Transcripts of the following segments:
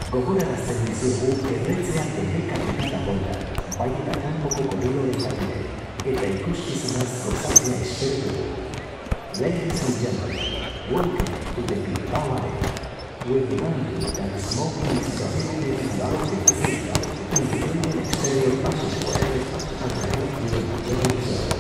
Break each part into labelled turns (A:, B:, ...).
A: ごこららせにする大手列やって変化になった本が、バイタ韓国語流の中で、得ていくしすますご参加している。Ladies and gentlemen, welcome to the Big Power with Randy and smoking is a very large cigar in the exterior passageway and I hope you enjoy the show.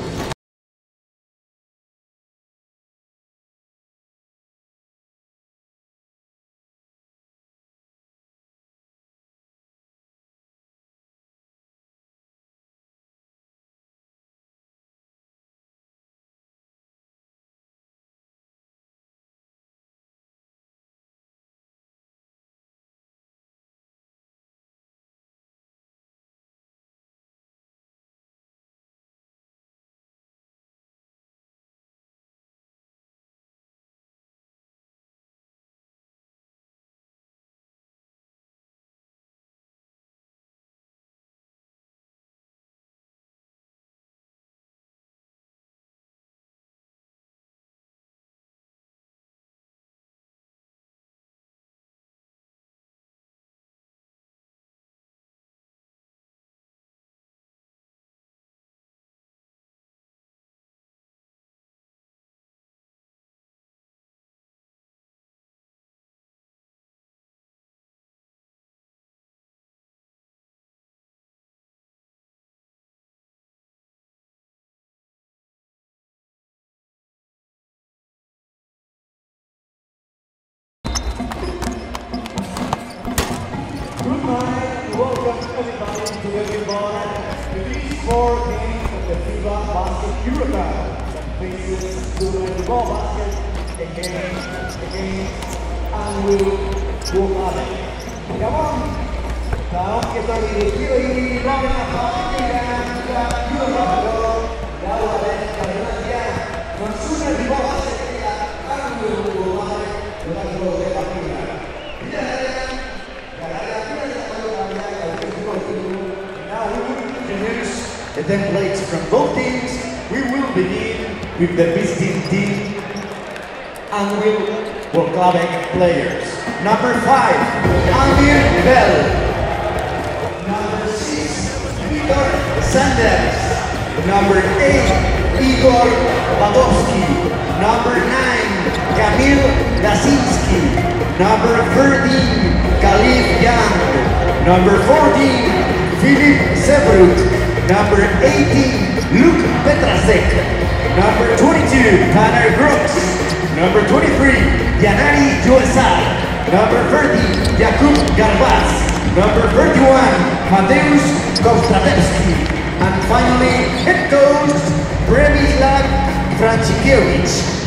B: Good night, welcome everybody to the new bar. It is 4 games of the FIBA Basket Eurocup that faces the ball basket again, and will go at it. Come on, now que estoy dirigido y vamos a partir la Eurocup. La hora de California, nos une el ball basket y la will go at it durante la partida. The templates from both teams. We will begin with the visiting team and will Klabeck players. Number 5, Amir Bell. Number 6, Victor Sanders. Number 8, Igor Badowski. Number 9, Kamil Dasinski. Number 13, Khalif Young. Number 14, Philip Severut. Number 18, Luke Petrasek. Number 22, Tanner Brooks. Number 23, Yanari Joesar. Number 30, Jakub Garbas. Number 31, Mateusz Kostratewski. And finally, head coach, Przemysław Franciszkiewicz.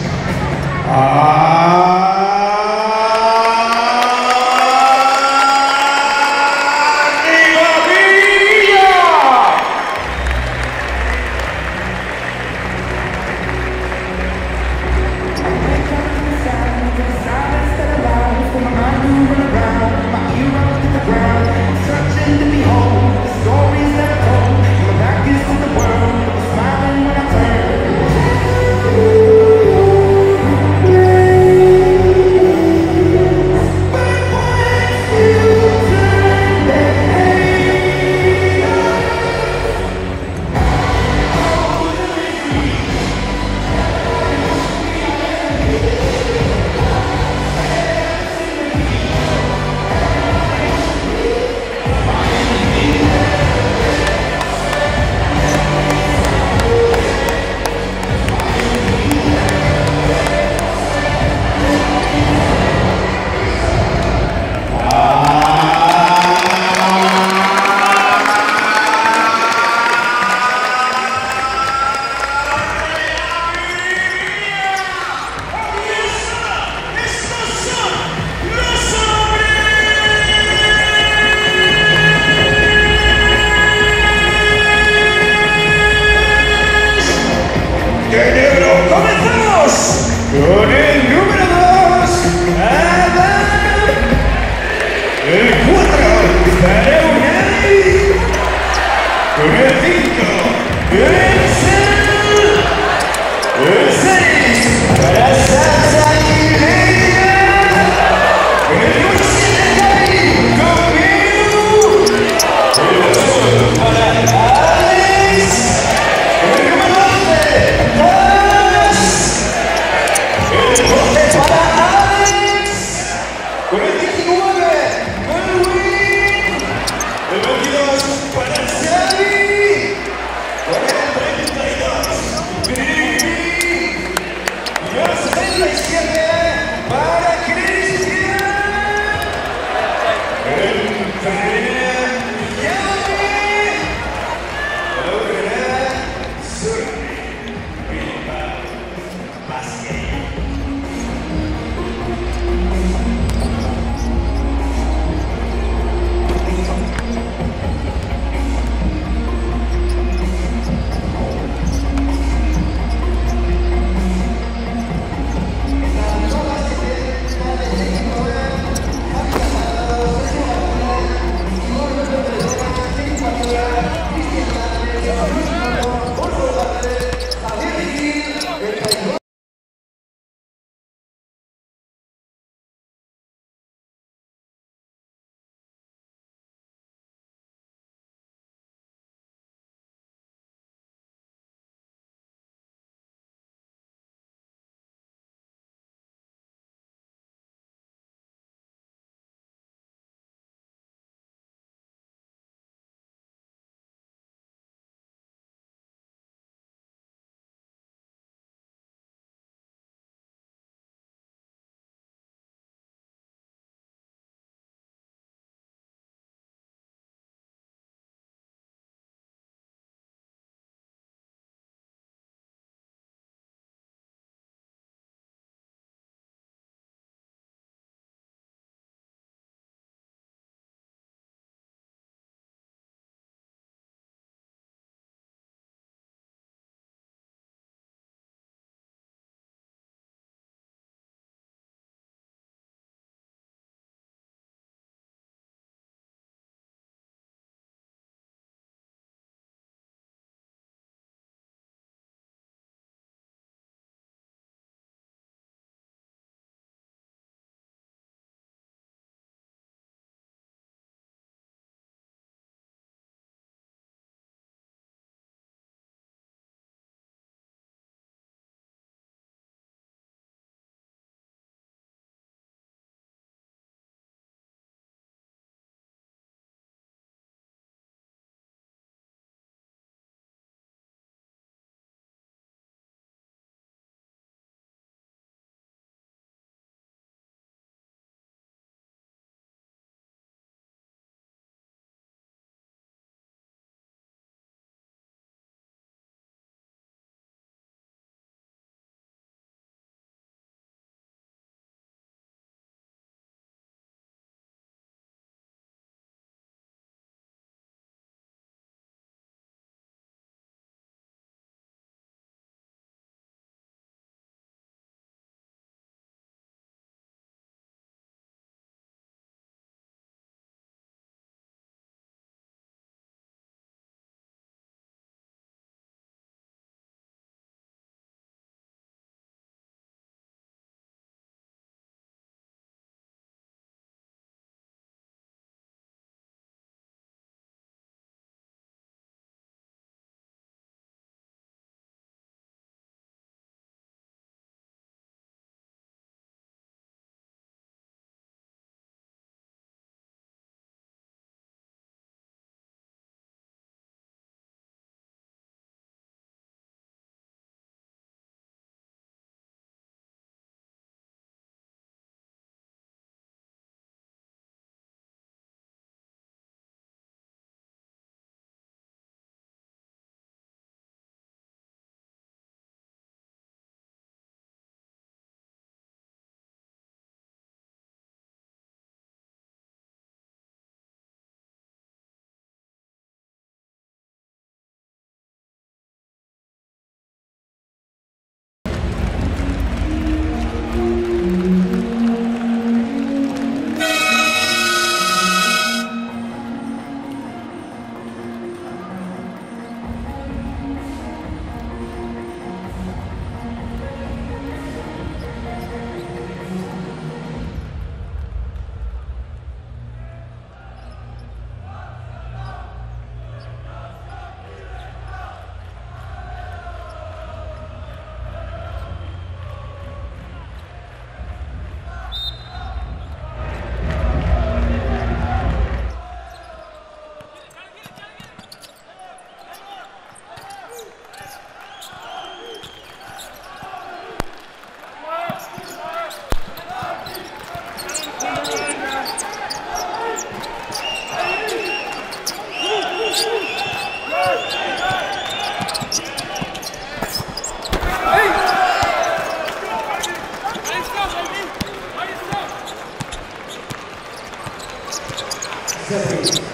B: Con el número 2, Adam. El 4, Tareunay. Con el 5, Edsel. El 6, Sasa y Leia. Con el 7, Gary. 7.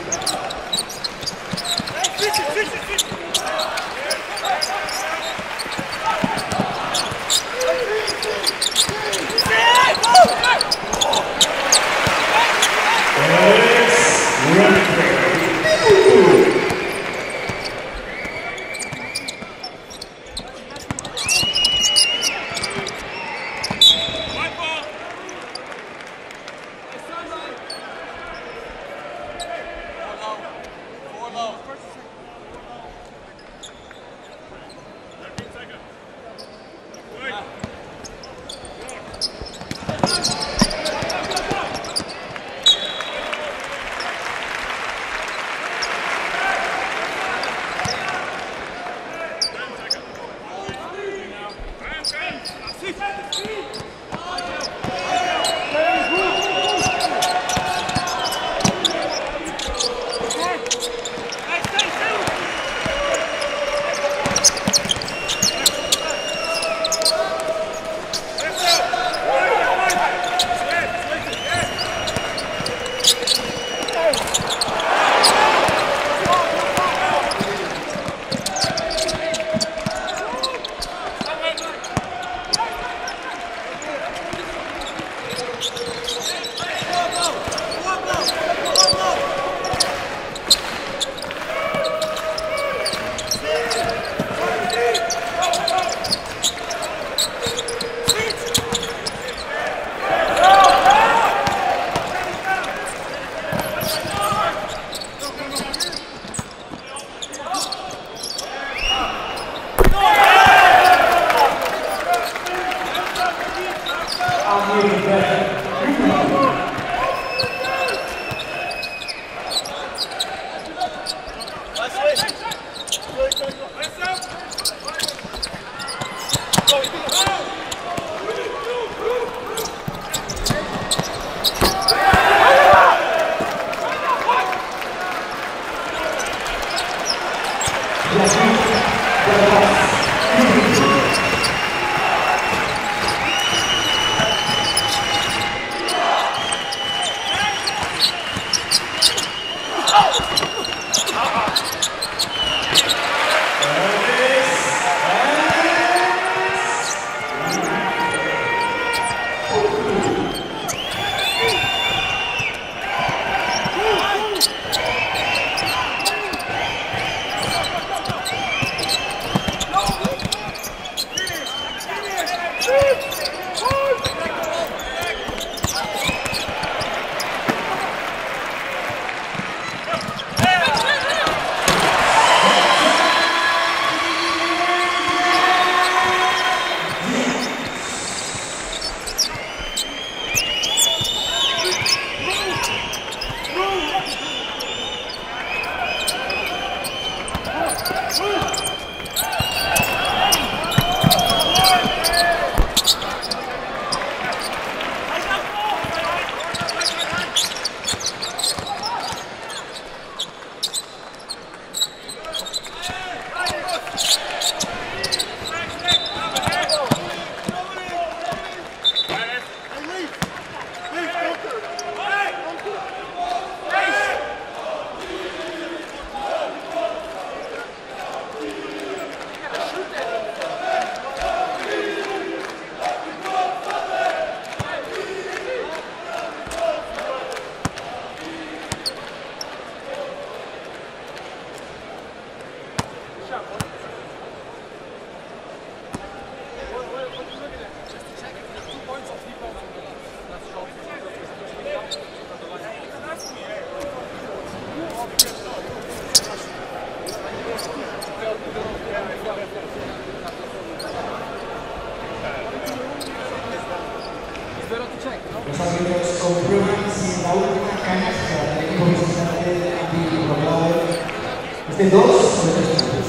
A: Los árbitros comprueban si la última canasta del equipo visitante anti-global es de 2 o de 3 puntos.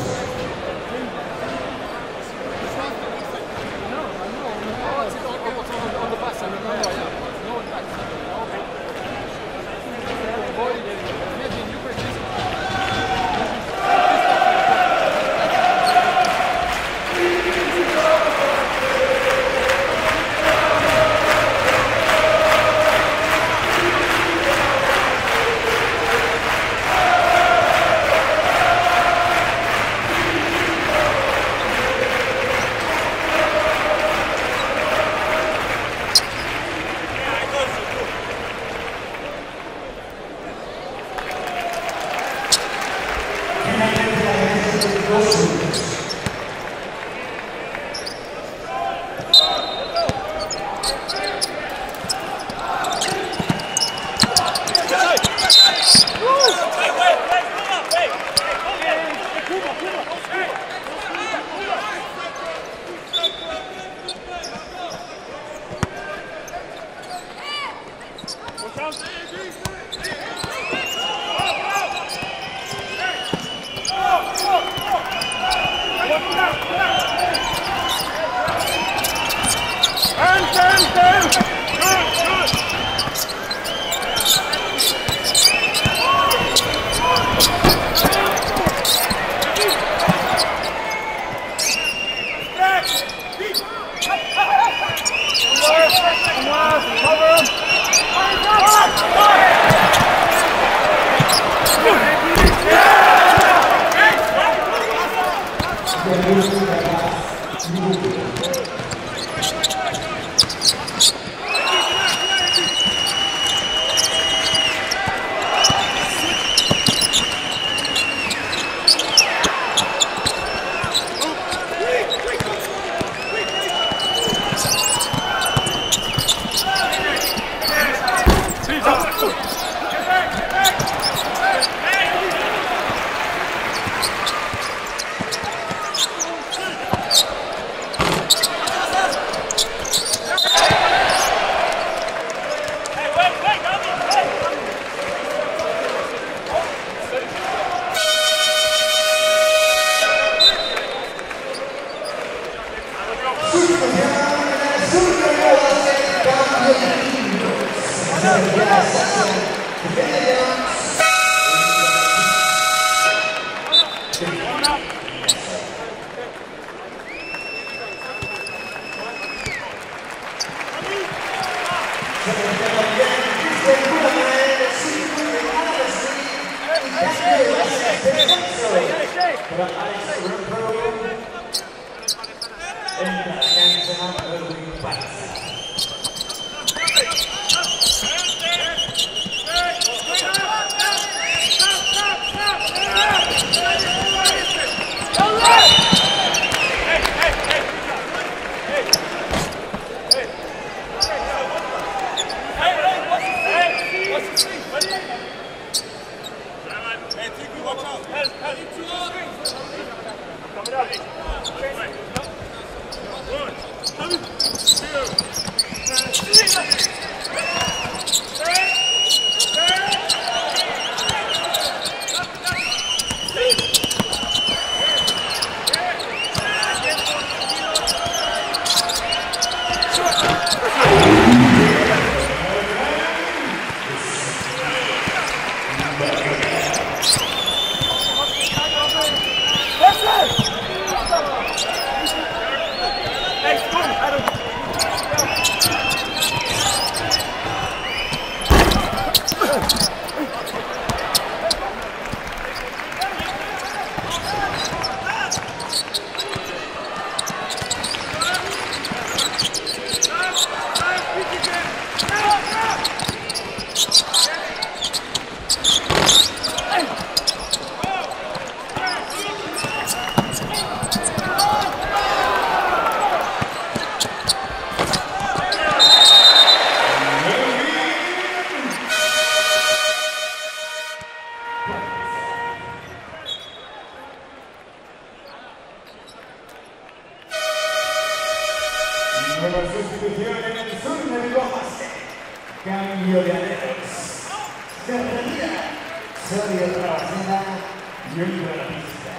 B: Nueva sustitución en el sur de Bosque. Cambio de aderos. Se retira Sergio Trabajena y entra a la pista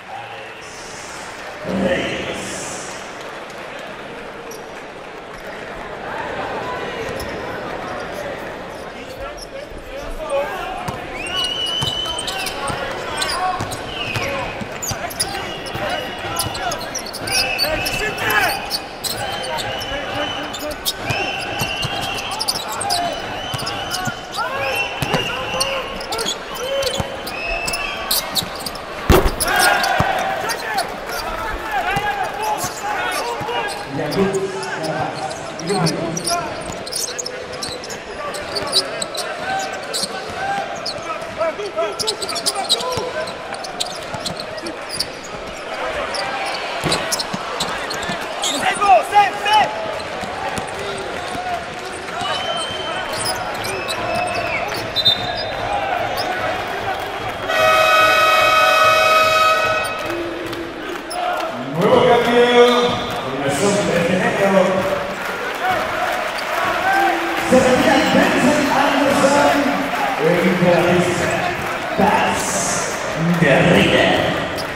B: Alex Reyes. Nuevo cambio, combinación de género. Se retira Benson Anderson, entra a la pista Paz Garriga.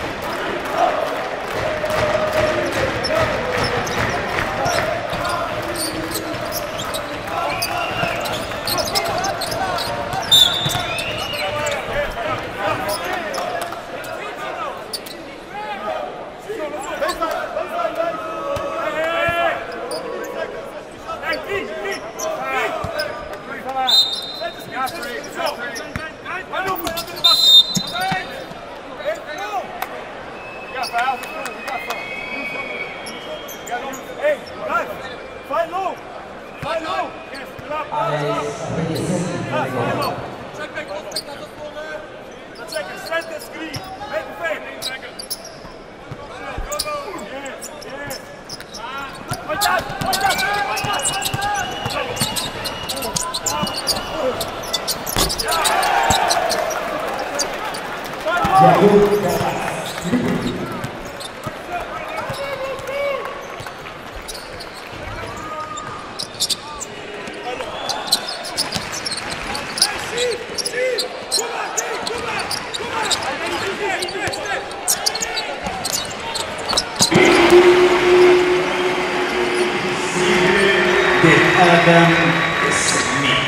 B: Adam Smith.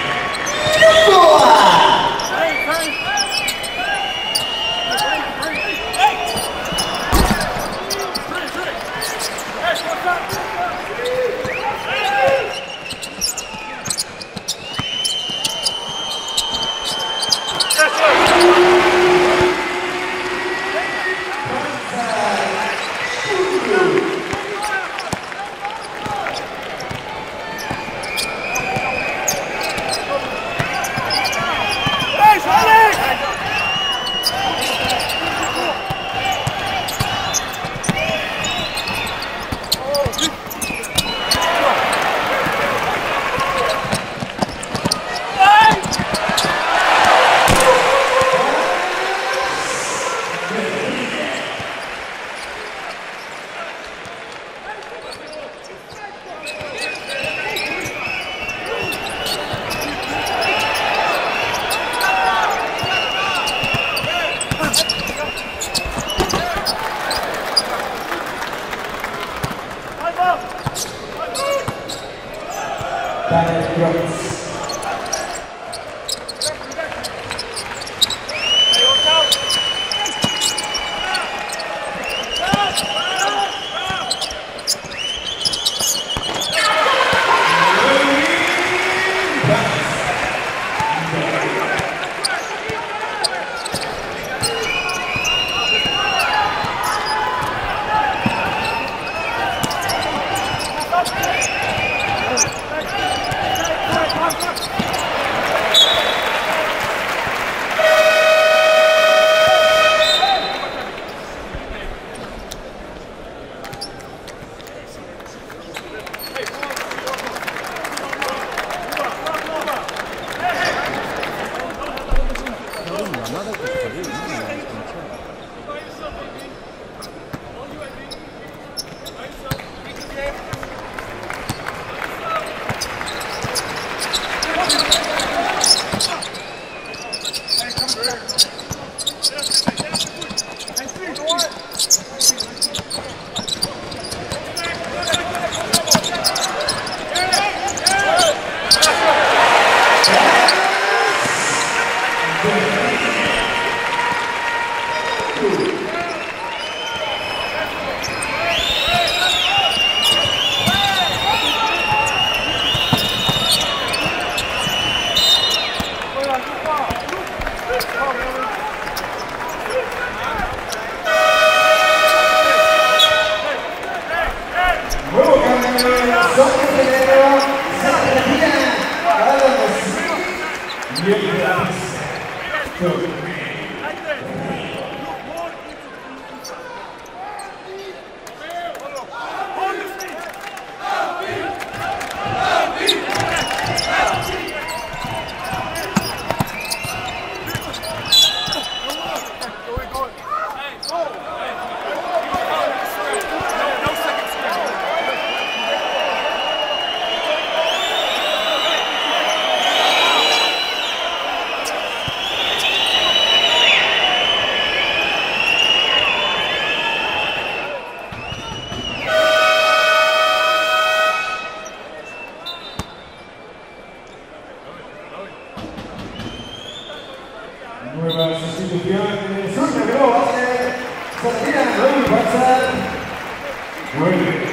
C: Llamada que salió, ¿no?
B: Nueva sustitución en el sur de Bilbao, va a ser Saladina Nuevo Barça. Vuelve.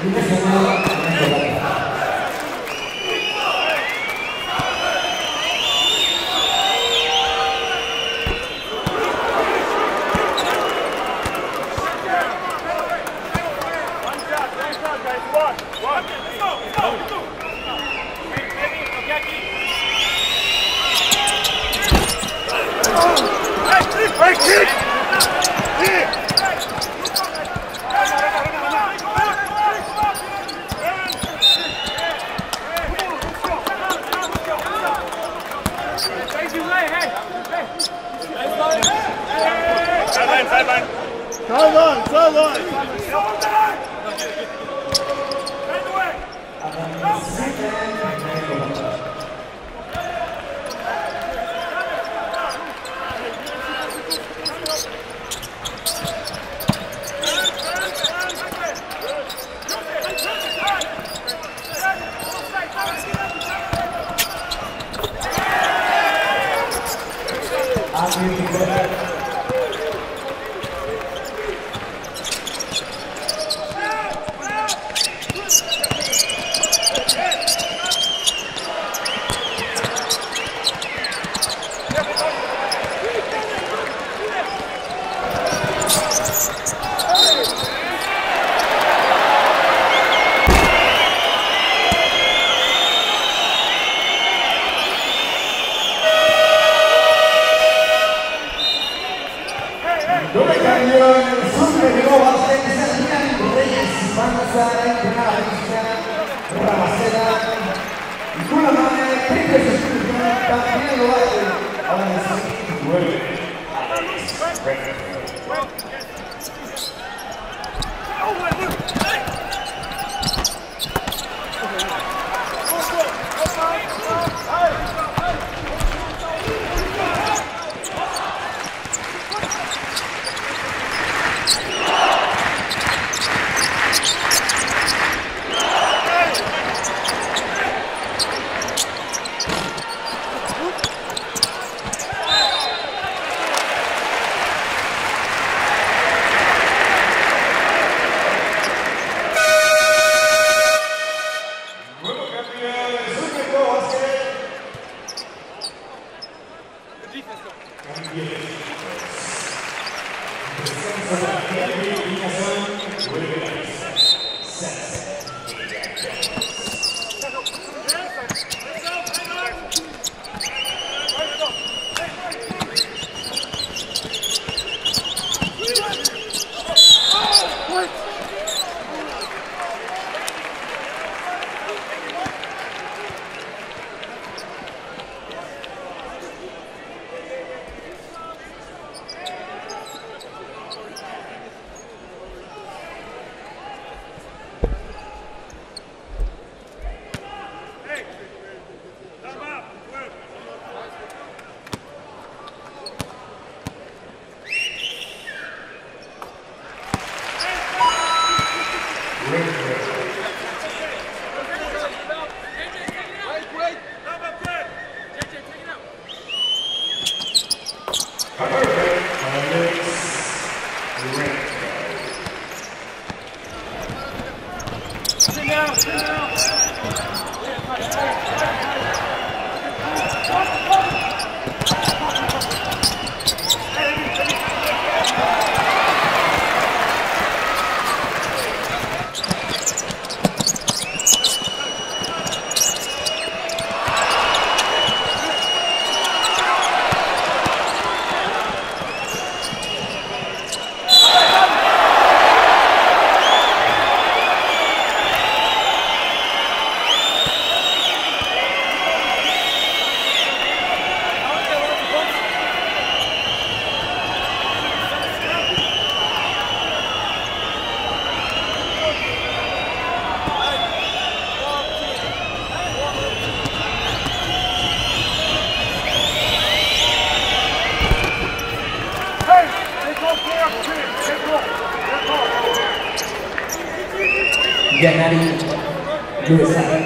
A: Yanari USA.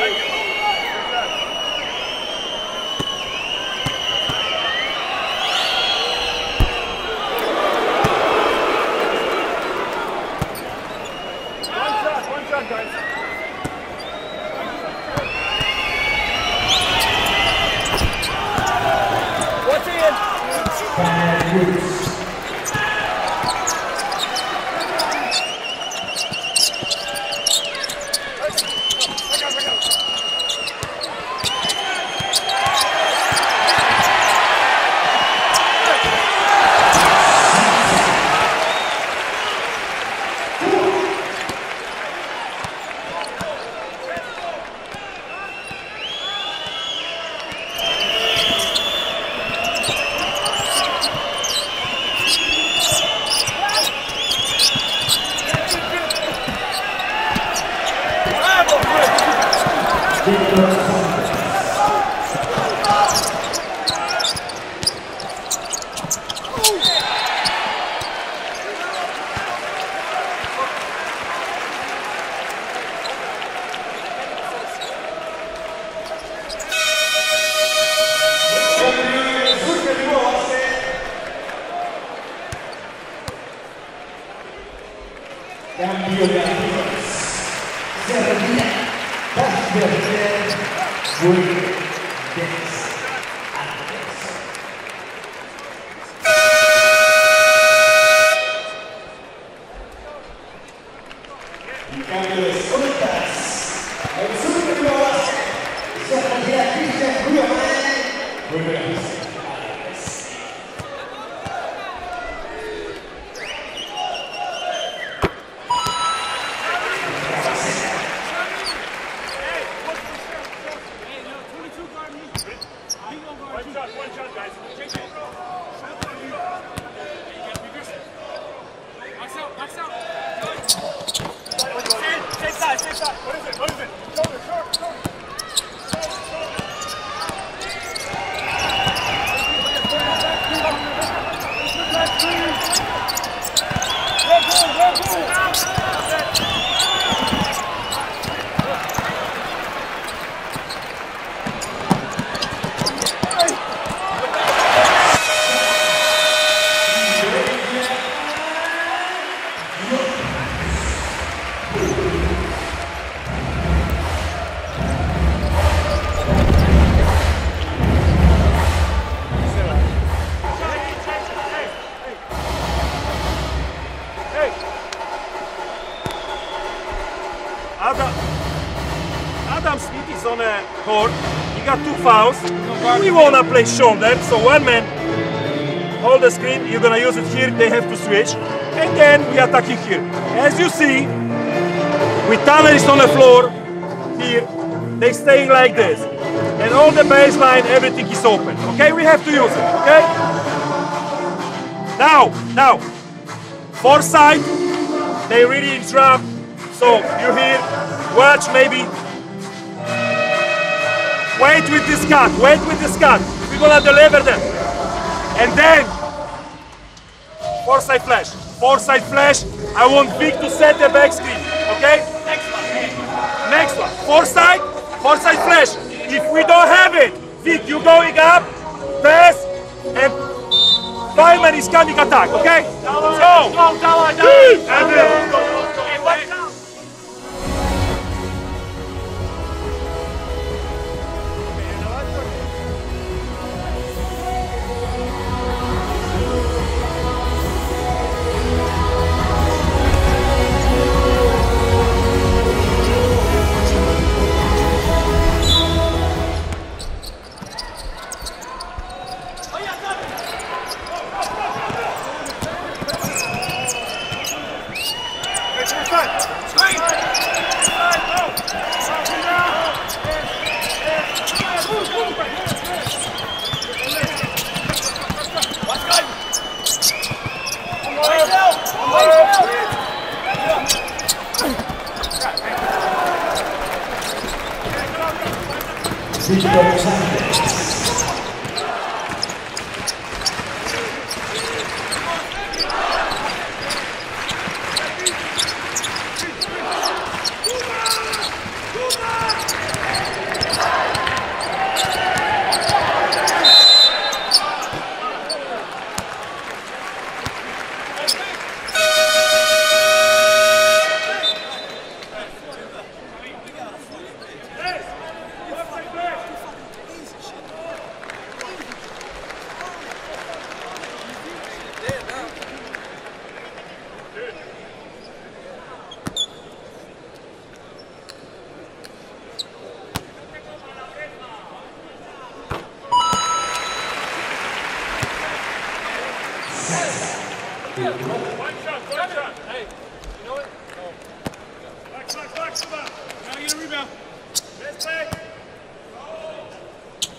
B: Cambio de activos. Serbia, Basket, Bulgaria, y cambio de escoltas. El sur de Croacia, Serbia, Cristian Bulgaria.
D: Adam Smith is on a court. He got 2 fouls. We wanna play shoulder, so one man hold the screen. You're gonna use it here. They have to switch, and then we attacking here. As you see, with Tanneris on the floor here, they staying like this, and all the baseline, everything is open. Okay, we have to use it. Okay. Now, Forsyth, they really interrupt. So you here, watch maybe. Wait with this cut, We're gonna deliver them. And then, Forsyth flash. I want Vic to set the back screen, okay? Next one. Forsyth flash. If we don't have it, Vic, you going up, pass, and Fireman is coming attack, okay? Let's go!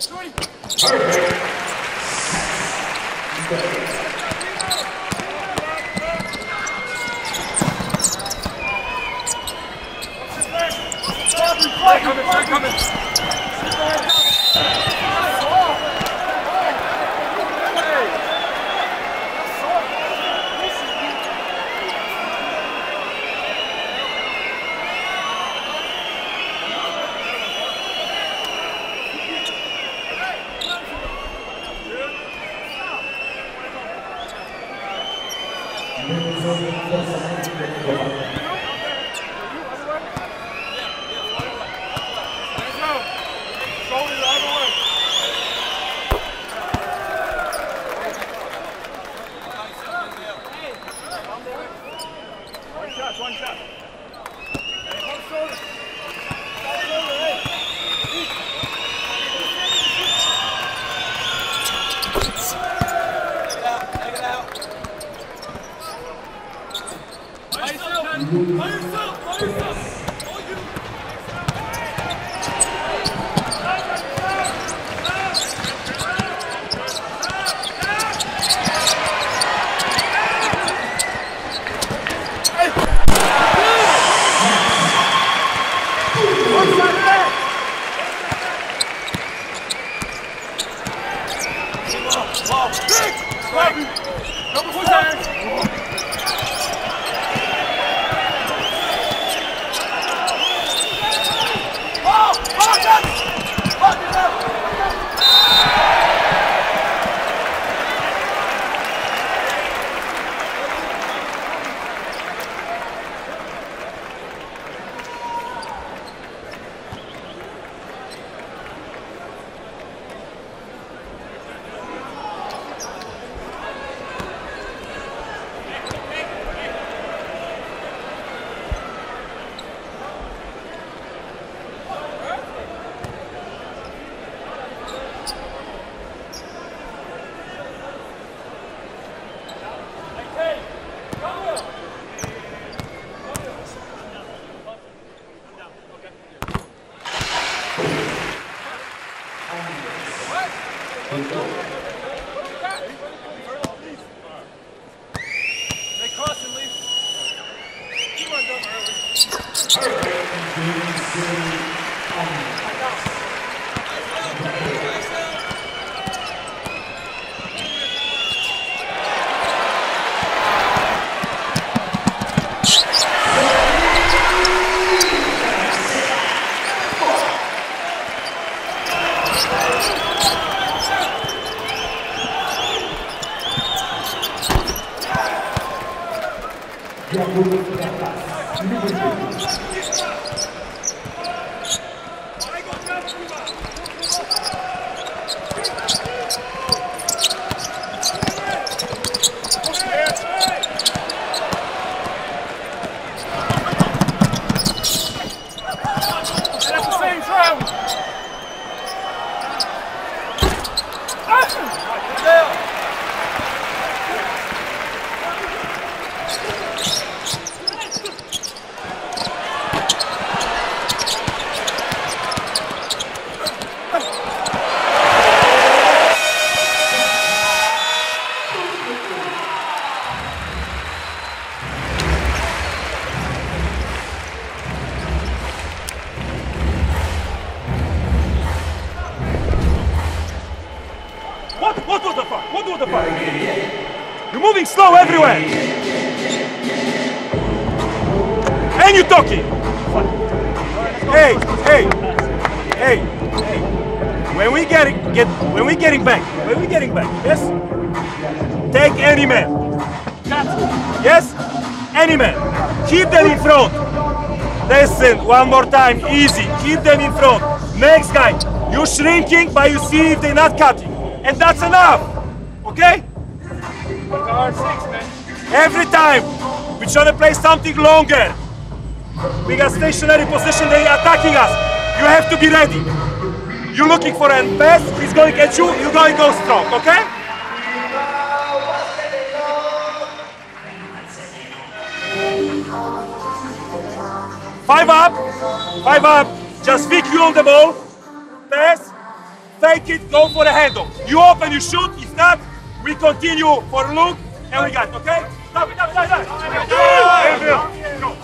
D: What was the fuck? What was the fuck? You're moving slow everywhere. And you're talking. Hey. When we getting back, yes? Take any man. Yes? Any man. Keep them in front. Listen, one more time, easy. Keep them in front. Next guy, you're shrinking, but you see if they're not cutting. And that's enough. Okay? Every time, we're trying to play something longer. We got stationary position, they're attacking us. You have to be ready. You're looking for an pass, he's going at you, you're going to go strong, okay? Five up, just pick you on the ball, pass, fake it, go for a handle. You open, you shoot, if not, we continue for a look, and we got it, okay? Stop it, stop it. Go.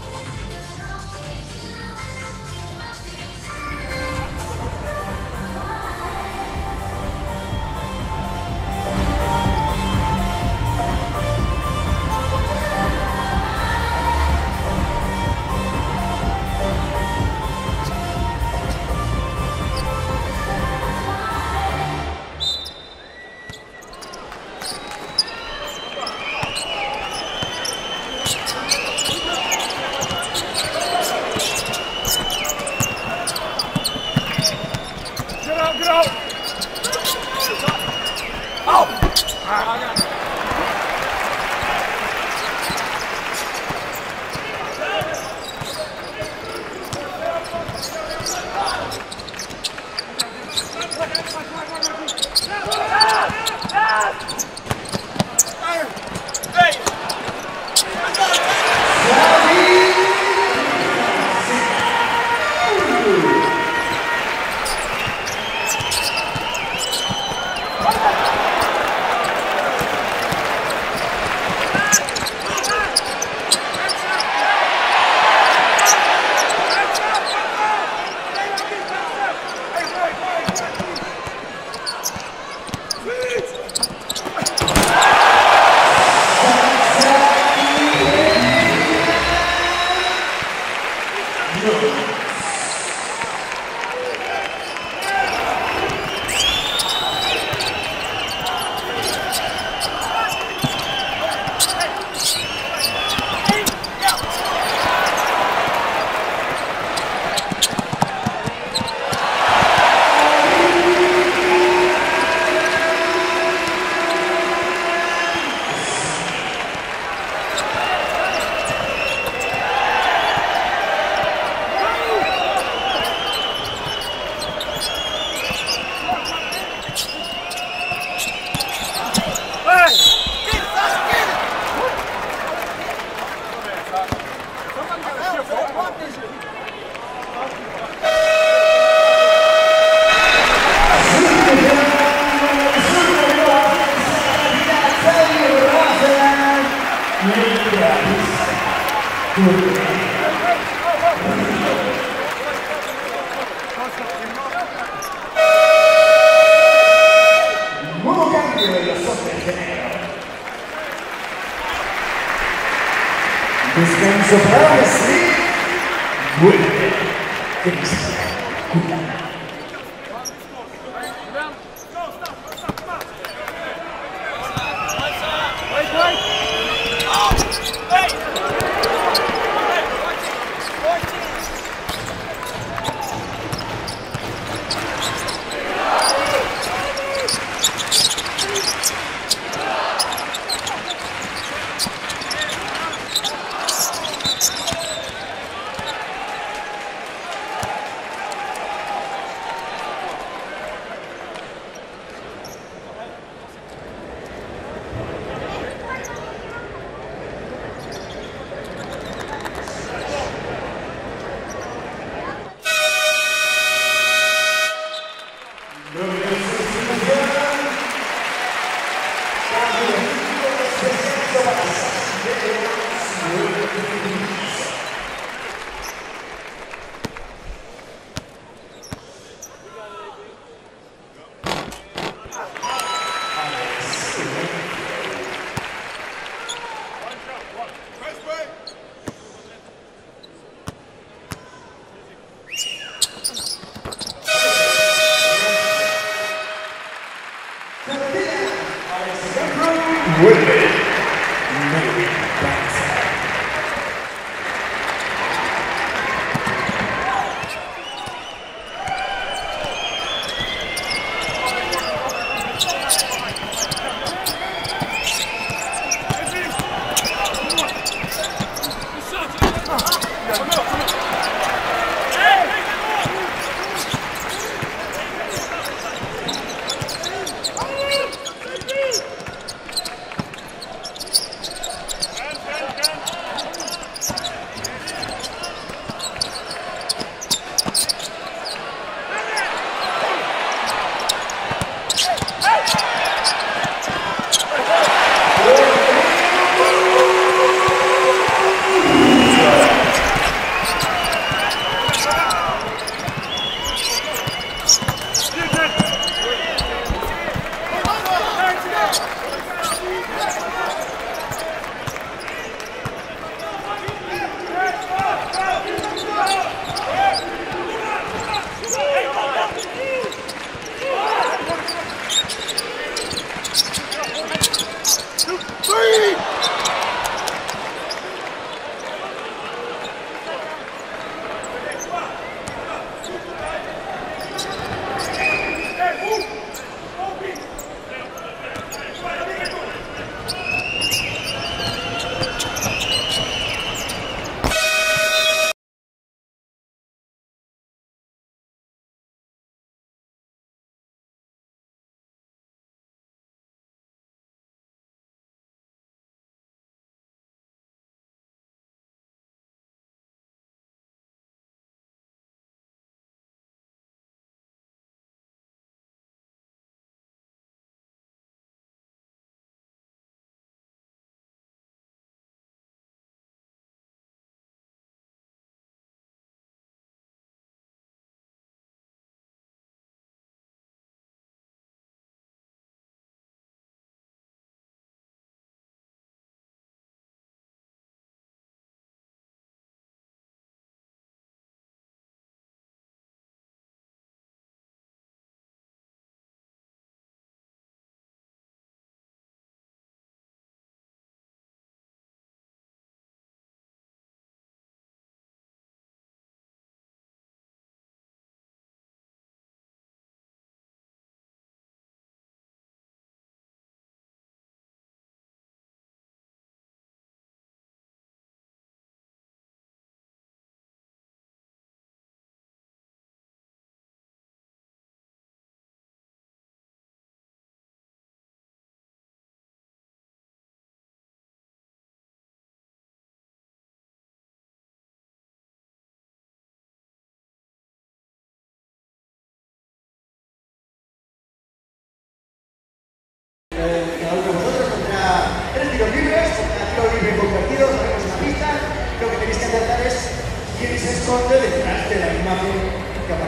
B: Supremacy vuelve.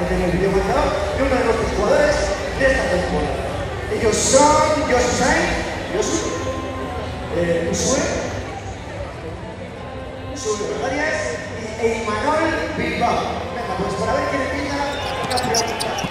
B: aparecen en el vídeo marcador de uno de nuestros jugadores de esta temporada. Ellos son Josué Arias y Imanol Bilbao. Venga, pues para ver quién empieza la pregunta.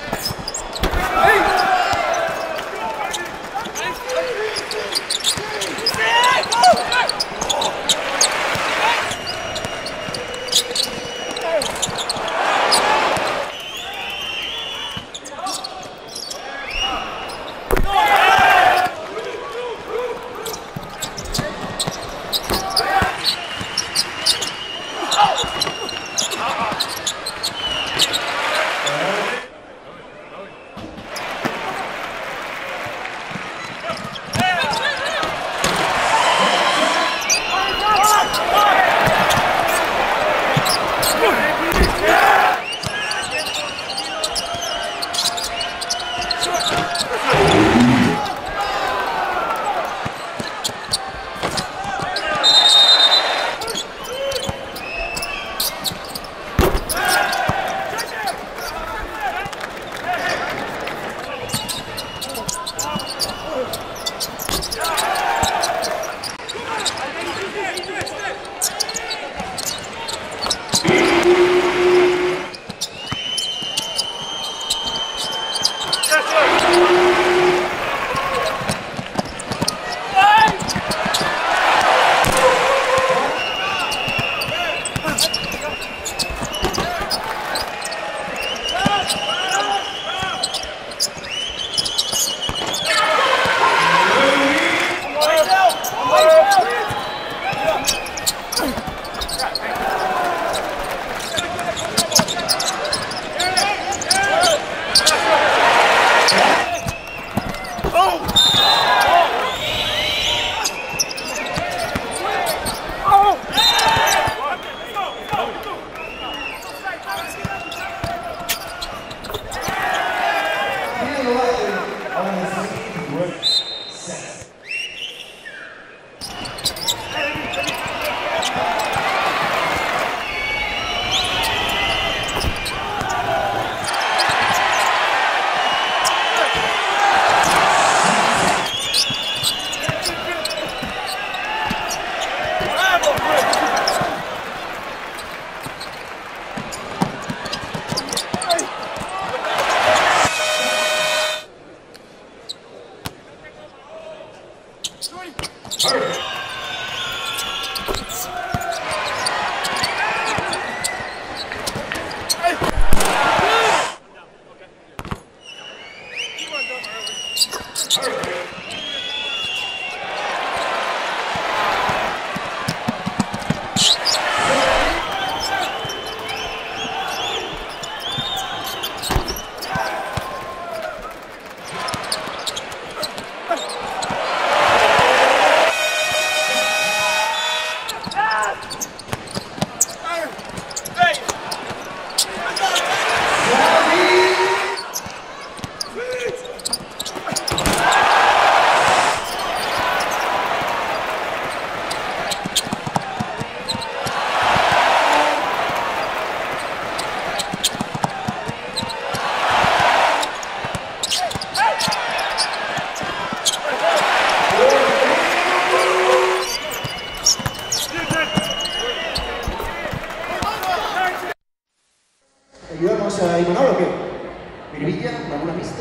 B: ¿Ayudamos a Imanol o qué? ¿Mirvilla? ¿Alguna pista?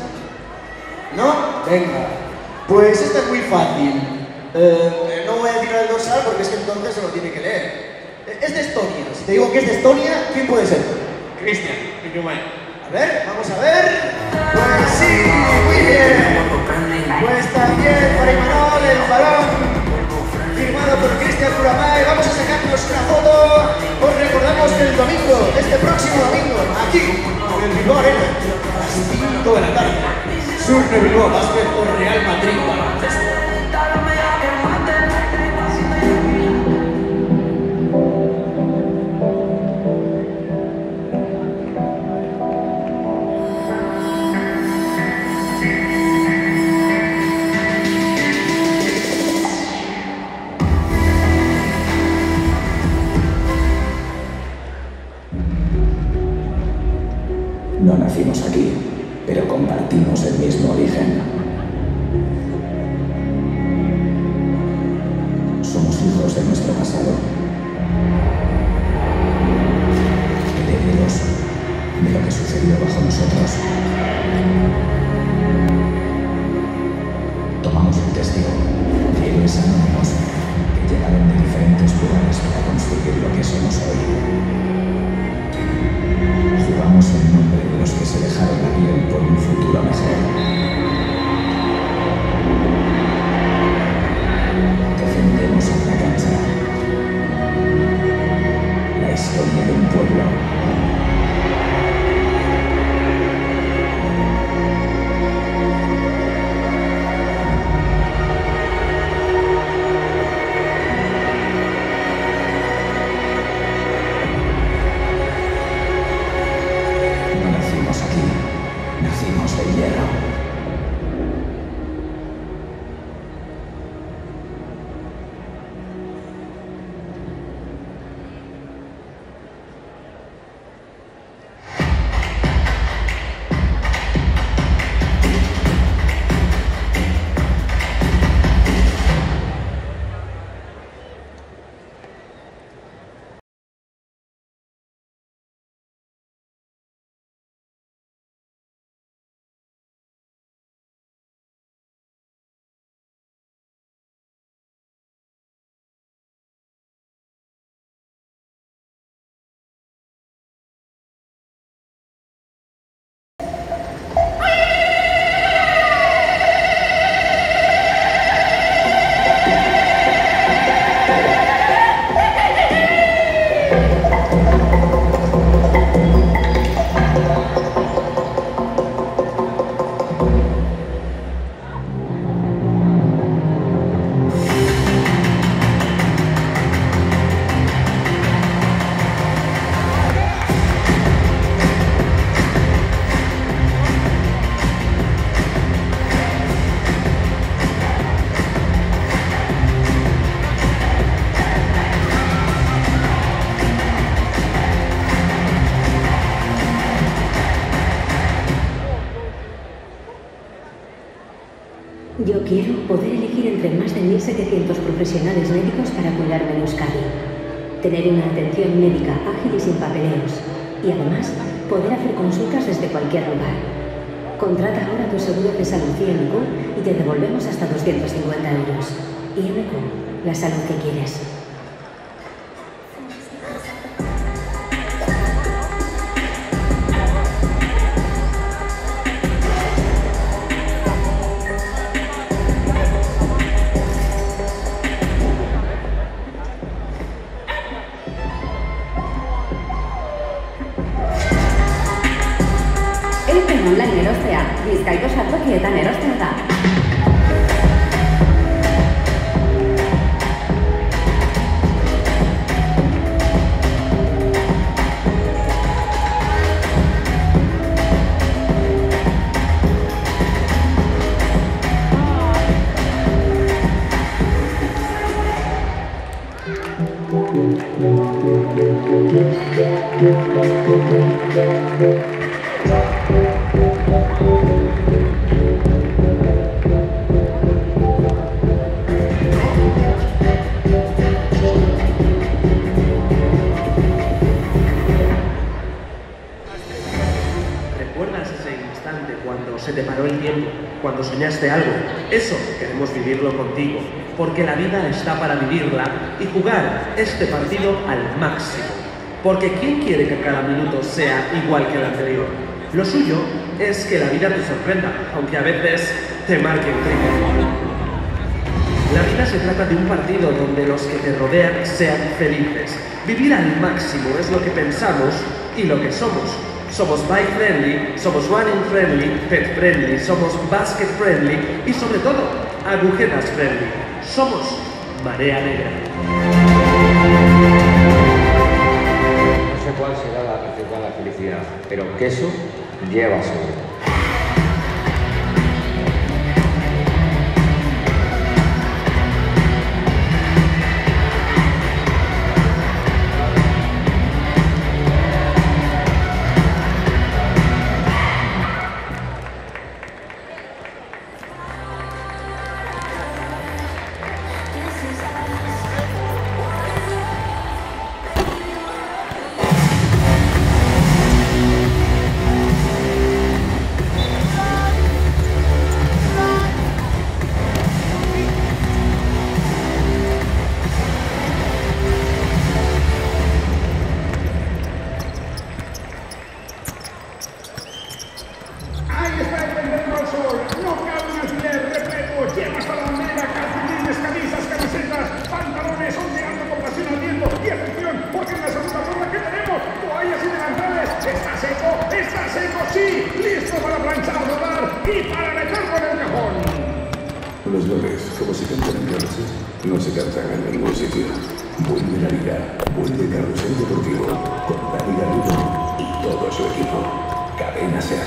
B: ¿No? Venga. Pues esta es muy fácil. No voy a tirar el dorsal porque es que entonces se lo tiene que leer. Es de Estonia. Si te digo que es de Estonia, ¿quién puede ser?
D: Cristian,
B: A ver, vamos a ver. Pues sí, muy bien. Pues también para Imanol el balón firmado por Cristian Turamay. Vamos a sacarnos una foto. Os recordamos que el domingo, este próximo domingo, aquí en el Bilbao Arena, a las 5 de la tarde, Surne Bilbao Basket por Real Madrid Baloncesto.
E: No nacimos aquí, pero compartimos el mismo origen. Somos hijos de nuestro pasado. Herederos de lo que sucedió bajo nosotros. Tomamos el testigo de héroes anónimos que llegaron de diferentes lugares para construir lo que somos hoy. Jugamos en nombre de los que se dejaron la piel por un futuro mejor. Defendemos a la cancha la historia de un pueblo.
F: Yo quiero poder elegir entre más de 1.700 profesionales médicos para cuidarme en Euskadi. Tener una atención médica ágil y sin papeleos. Y además, poder hacer consultas desde cualquier lugar. Contrata ahora tu seguro de salud IMQ y te devolvemos hasta 250 euros. IMQ, la salud que quieres. Online erostea, Bizkaiko saltokietan erostea da.
G: ¿Recuerdas ese instante cuando se te paró el tiempo, cuando soñaste algo? Eso queremos vivirlo contigo, porque la vida está para vivirla y jugar este partido al máximo. Porque ¿quién quiere que cada minuto sea igual que el anterior? Lo suyo es que la vida te sorprenda, aunque a veces te marque un triple. La vida se trata de un partido donde los que te rodean sean felices. Vivir al máximo es lo que pensamos y lo que somos. Somos bike friendly, somos running friendly, pet friendly, somos basket friendly y sobre todo, agujetas friendly. Somos Marea Negra.
H: No sé cuál será la receta de la felicidad, pero queso lleva seguro.
I: aquí para meterlo en el cajón.
E: Los goles, como se cantan en Carrusel, no se cantan en ningún sitio. Vuelve la liga, vuelve Carrusel Deportivo, con David Arudo y todo su equipo. Cadena Ser.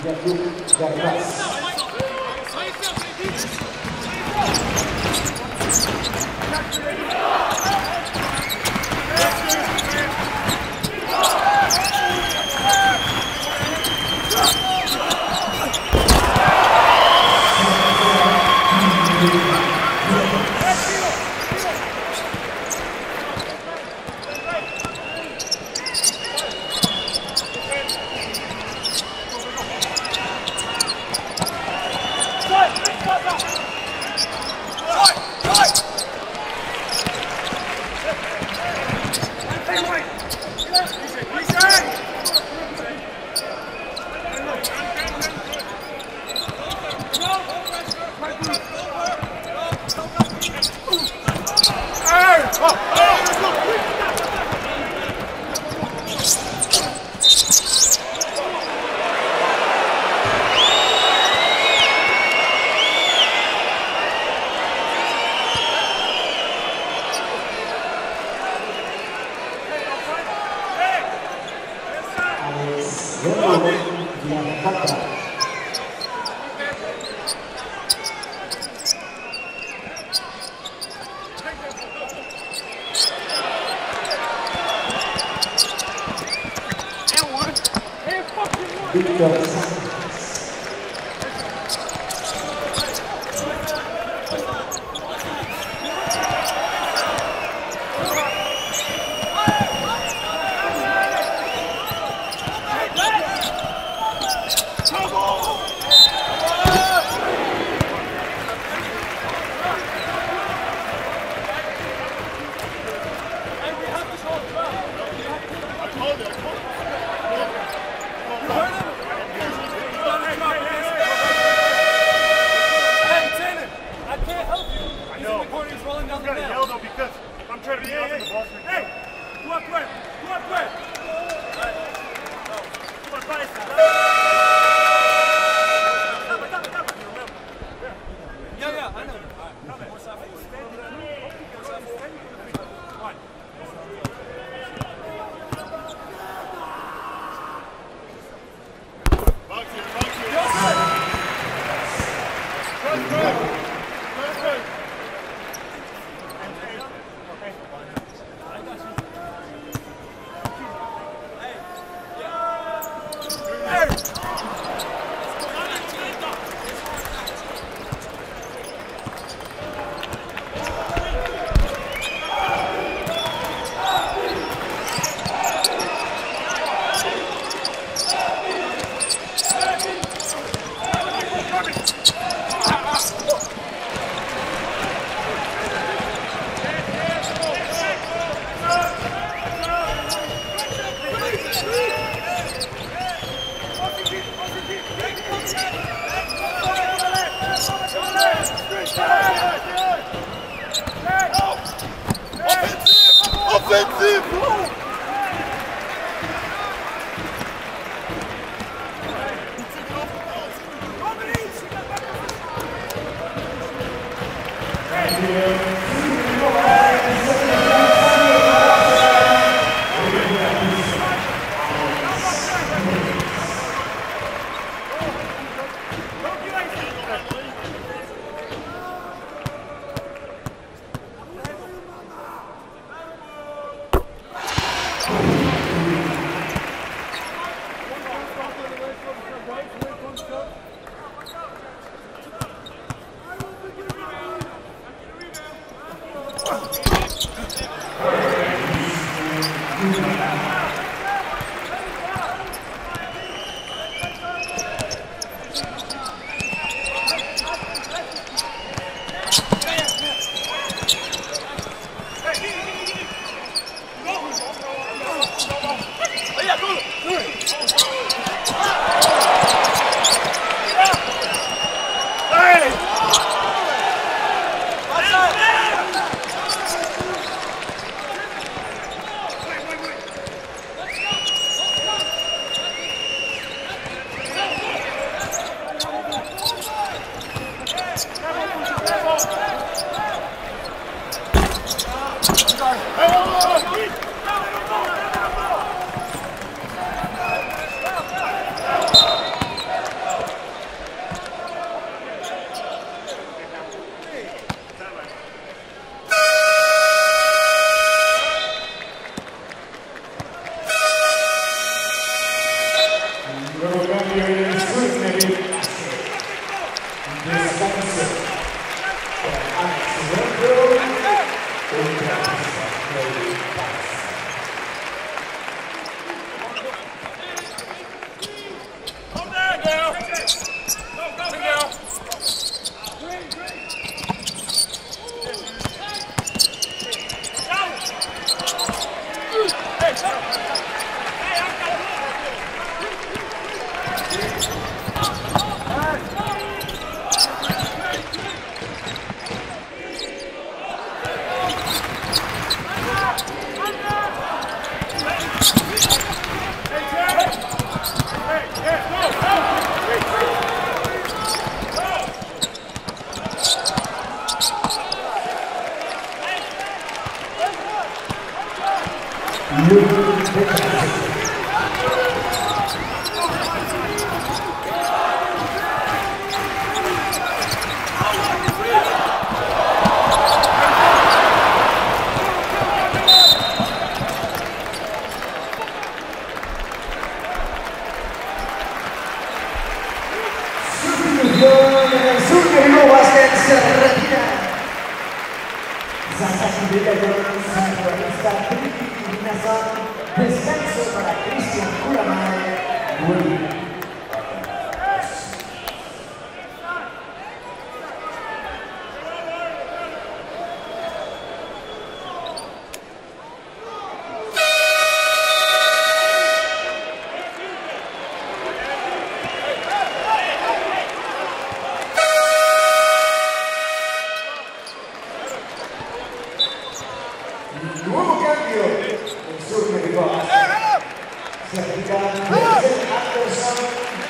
B: Jean-Luc Garras. Tokyo Vivo Basket se retira. Sasaki Decayon, sincronista Triki Minasan, descanso para Cristian Kuramane. Nuevo cambio en sur de Bilbao. Se aplica Vincent Anderson.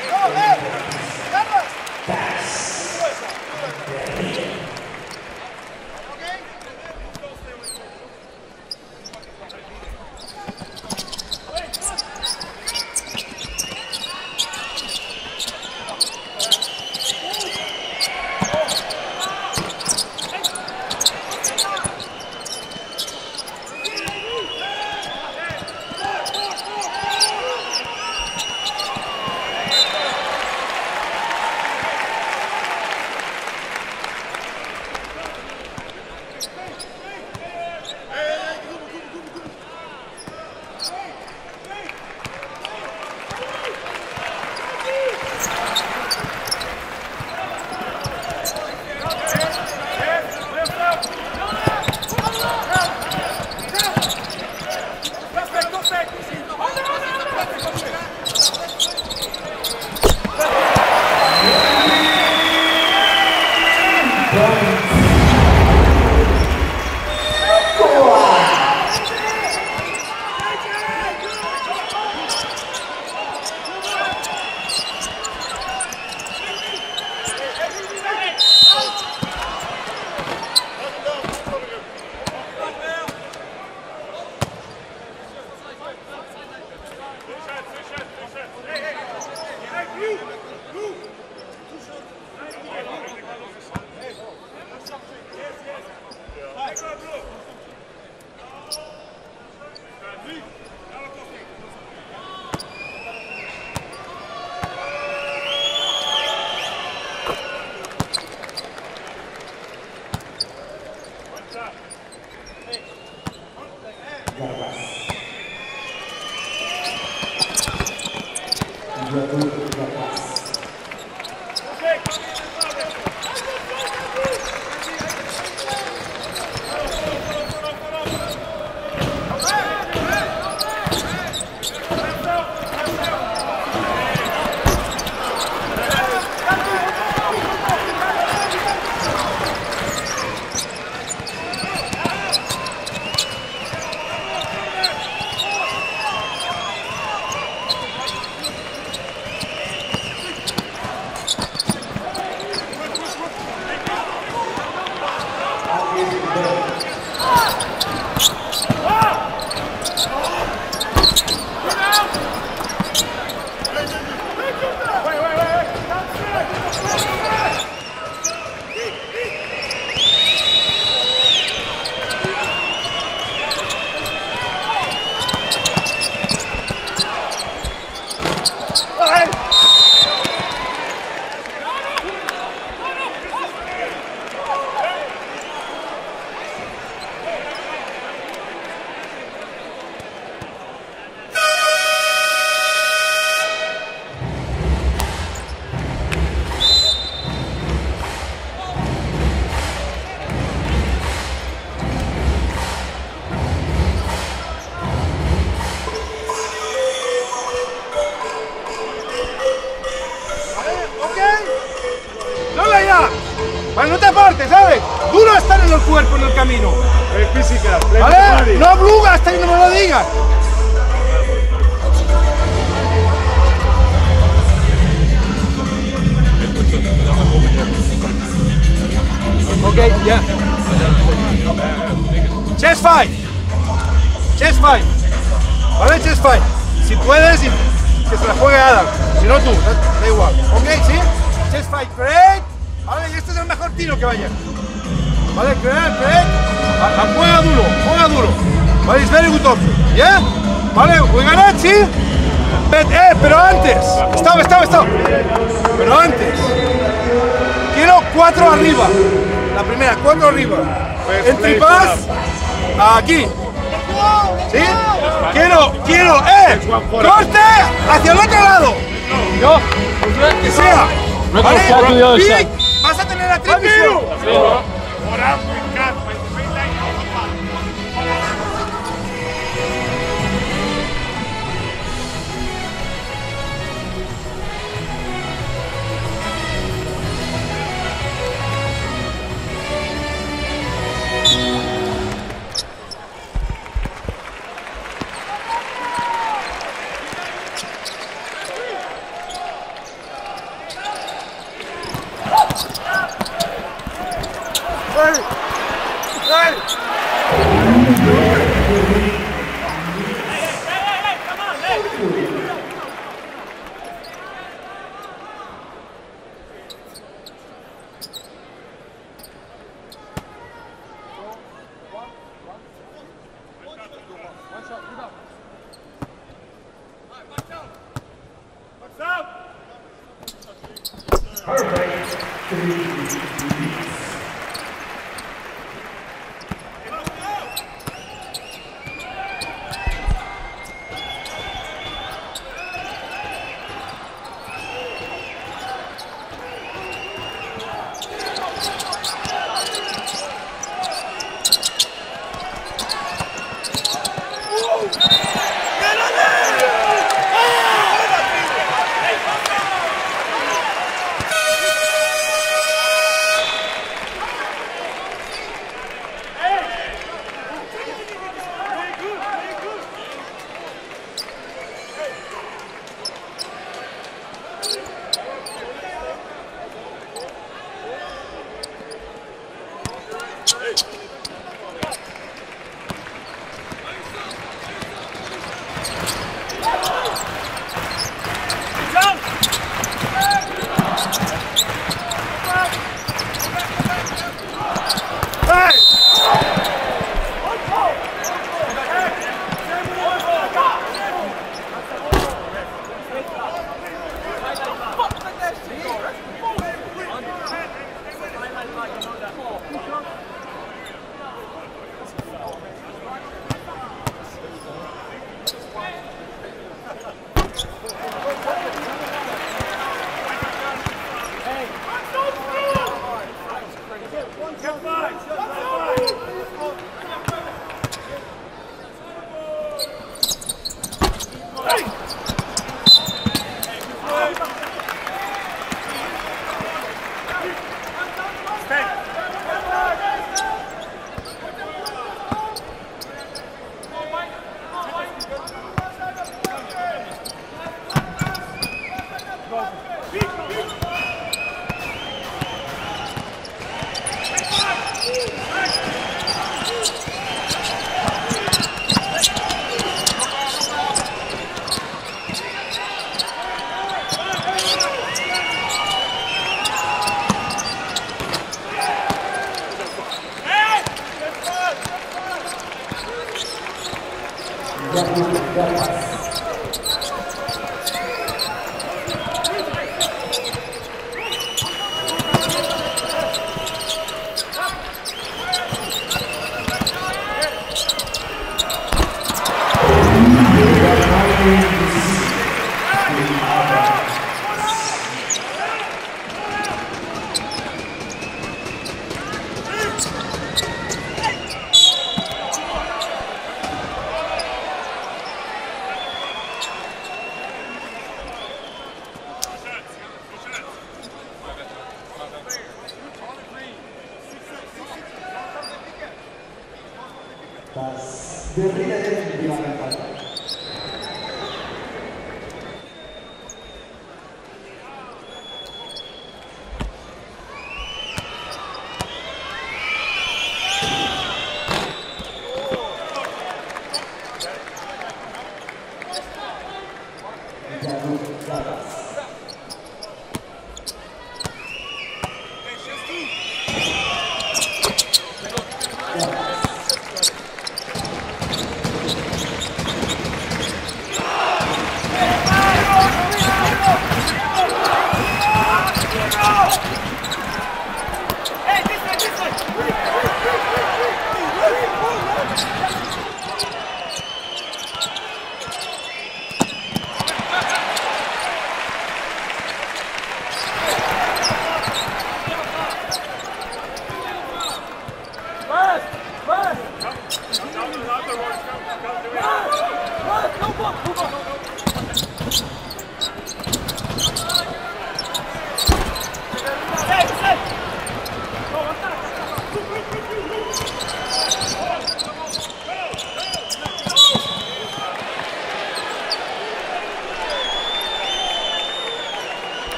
I: Bueno, no te apartes, ¿sabes? Duro estar en el cuerpo, en el camino.
D: Física,
I: ¿vale? No bluga hasta que no me lo digas. Ok, ya. Chest fight. Chest fight. ¿Vale? Chest fight. Si puedes, que se la juegue Adam. Si no tú, da igual. Ok, ¿sí? Chest fight, great. Vale, y este es el mejor tiro que vaya. Vale, great. Juega duro. Vale, it's very good option. ¿Ya? Vale, we got it, ¿sí? Pero antes. Stop. Pero antes. Quiero 4 arriba. La primera, 4 arriba. Entry pass. Aquí. ¿Sí? Quiero, corte hacia el otro lado. Que sea. ¿Vale? Pick, vas a tener atribución.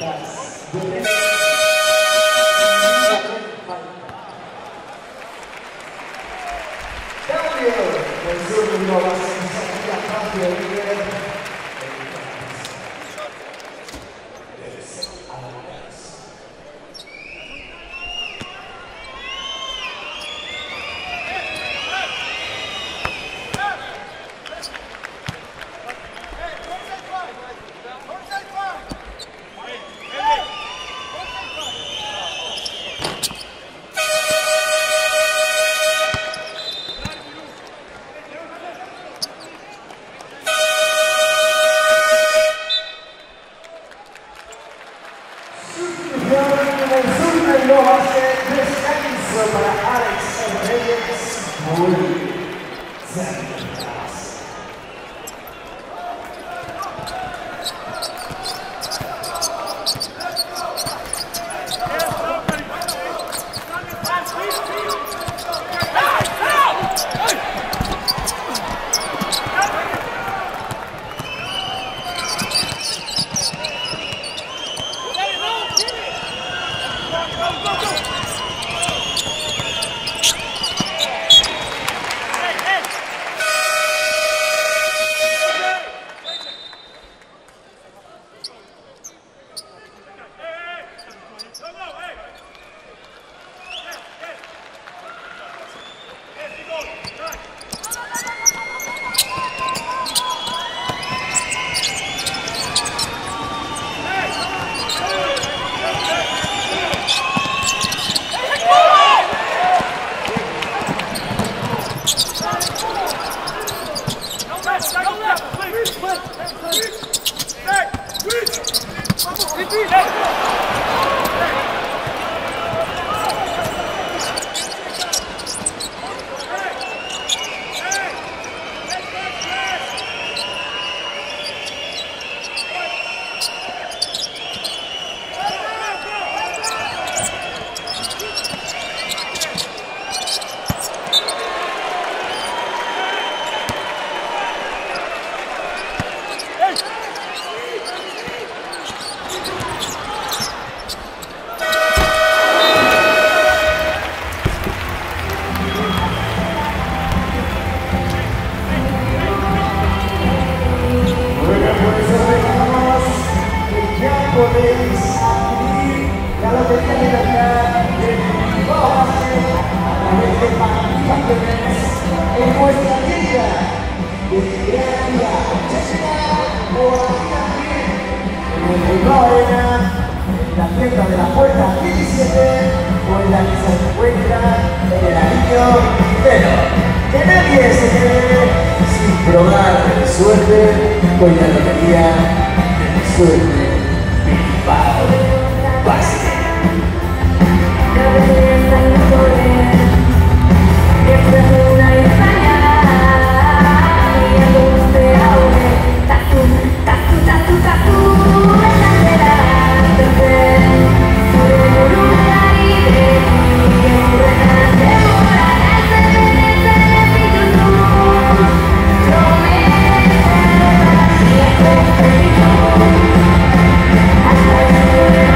J: Hasta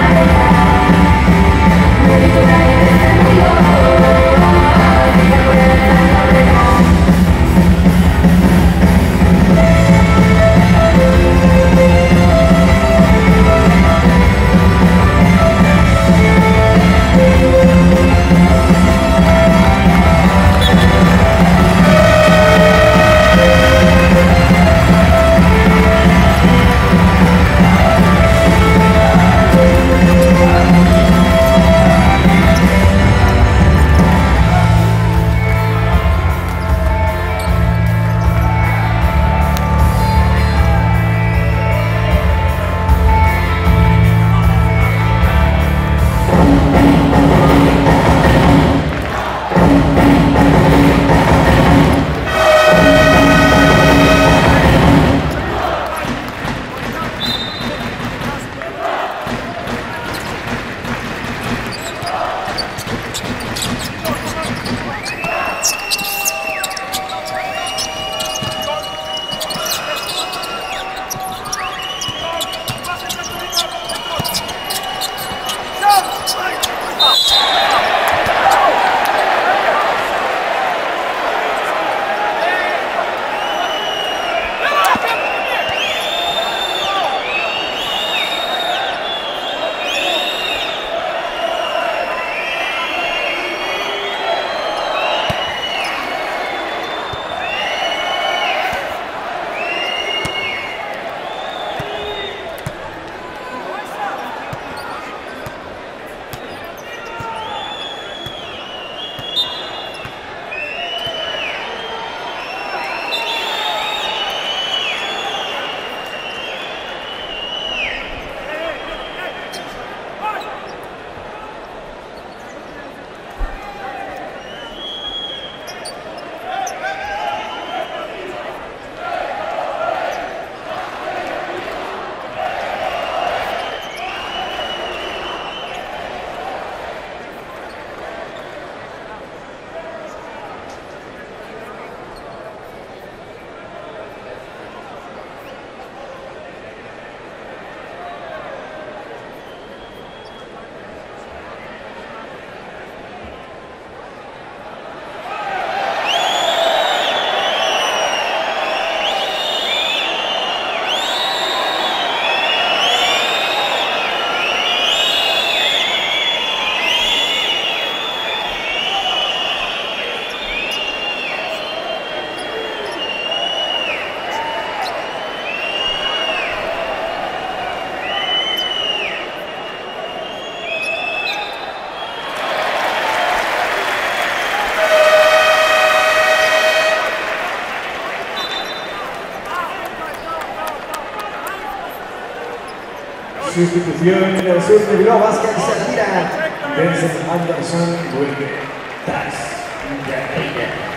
B: Sustitución en el sur de Bilbao Basket se retira Vincent Anderson with Tax Jaqueña.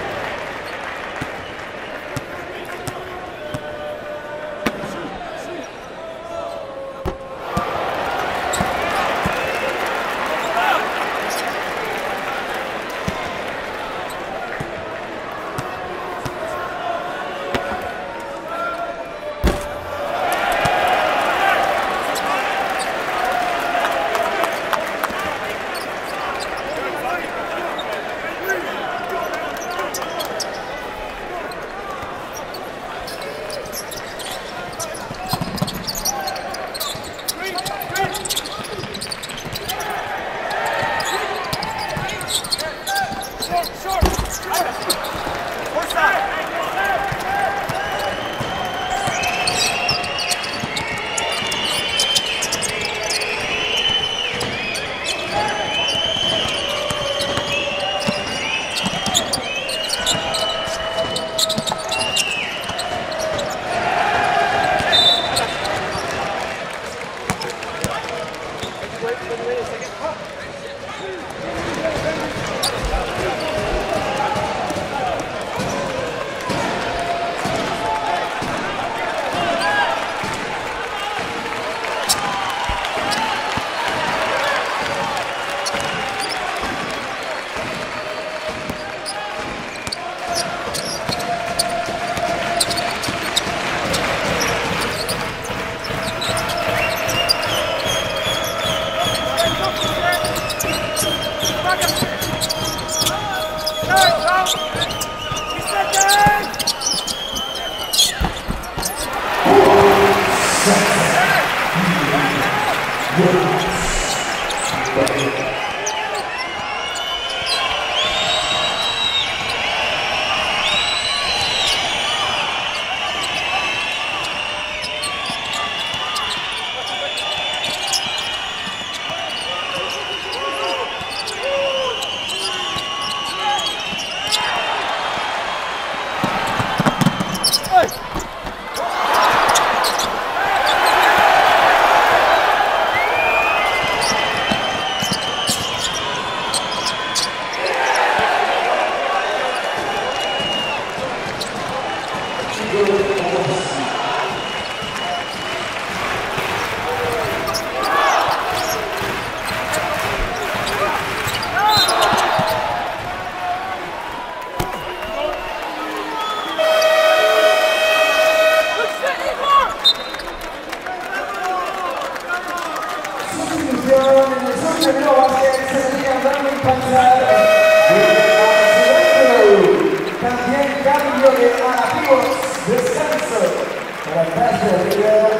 B: También cambio de activos, descanso para el paso de River.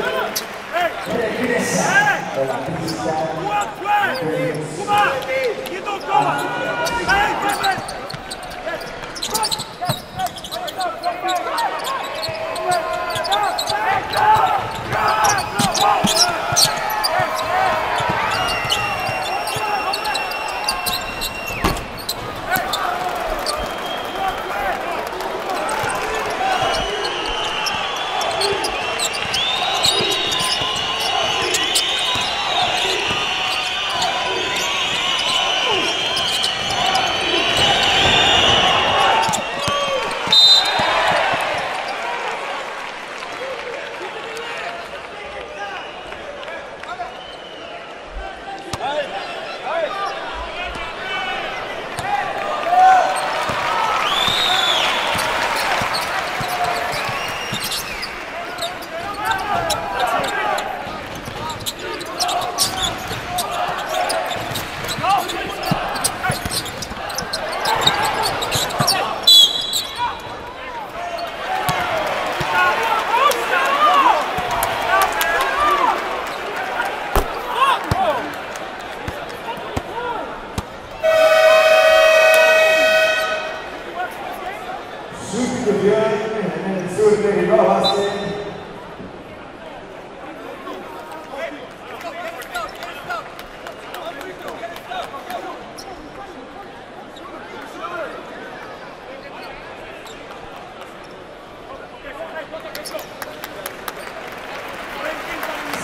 B: Regresa a la pista.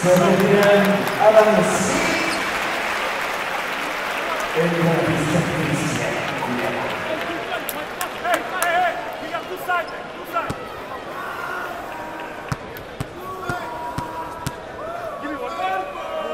B: Se retiran Adam Smith en la pista inicial.
D: We got two sides. Give me one more.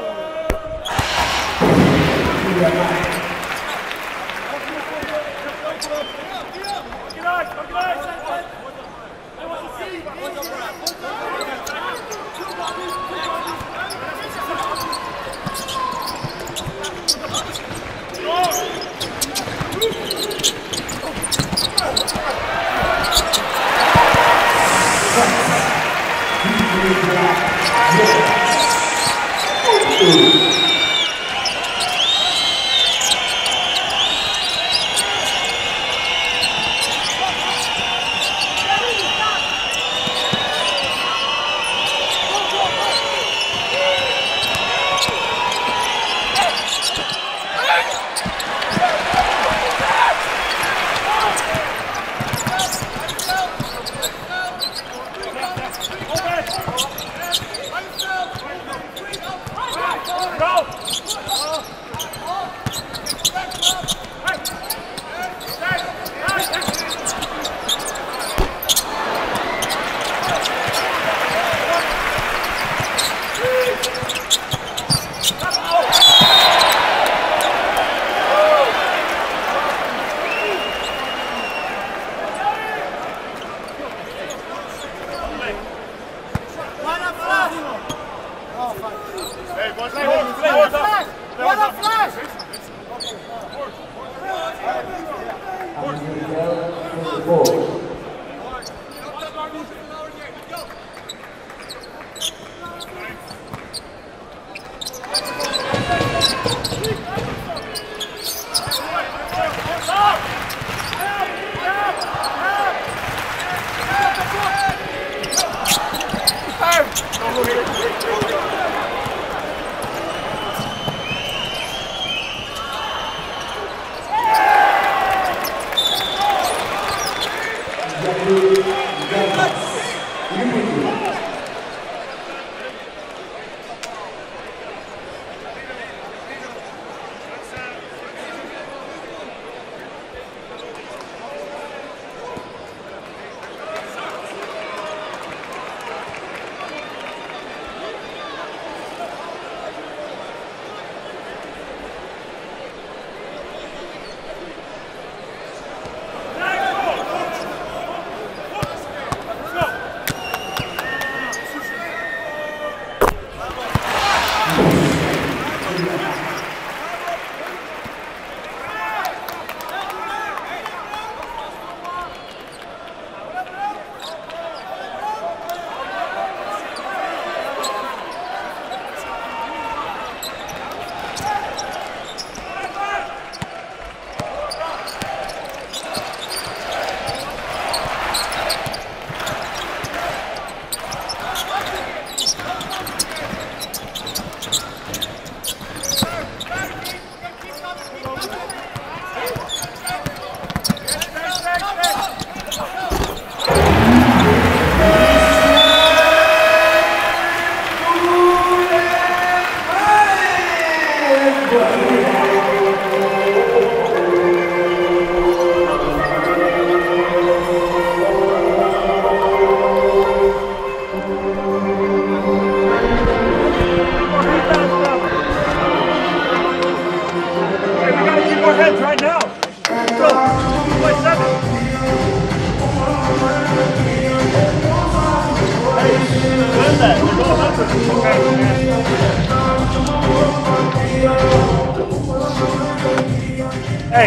D: Hey,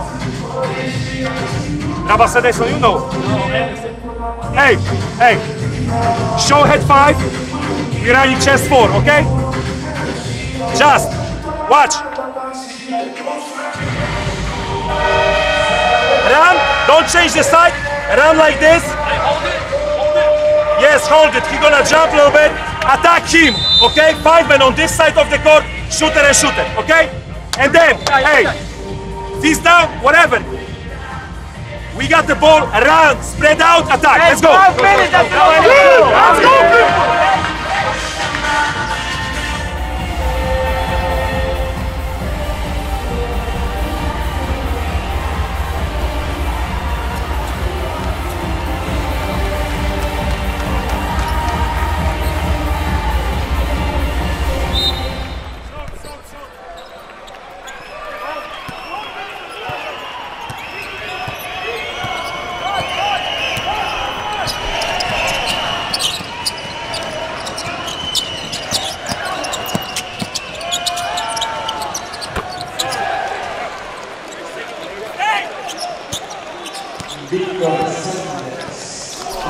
D: Rabas adesso, you know. Hey, show head 5, you're running chest 4, okay? Just watch. Run, don't change the side, run like this. Yes, hold it, he's gonna jump a little bit. Attack him, okay? 5 men on this side of the court, shooter and shooter, okay? And then, hey, fist down, whatever. We got the ball, run, spread out, attack. Let's go.
I: 5 minutes, let's go.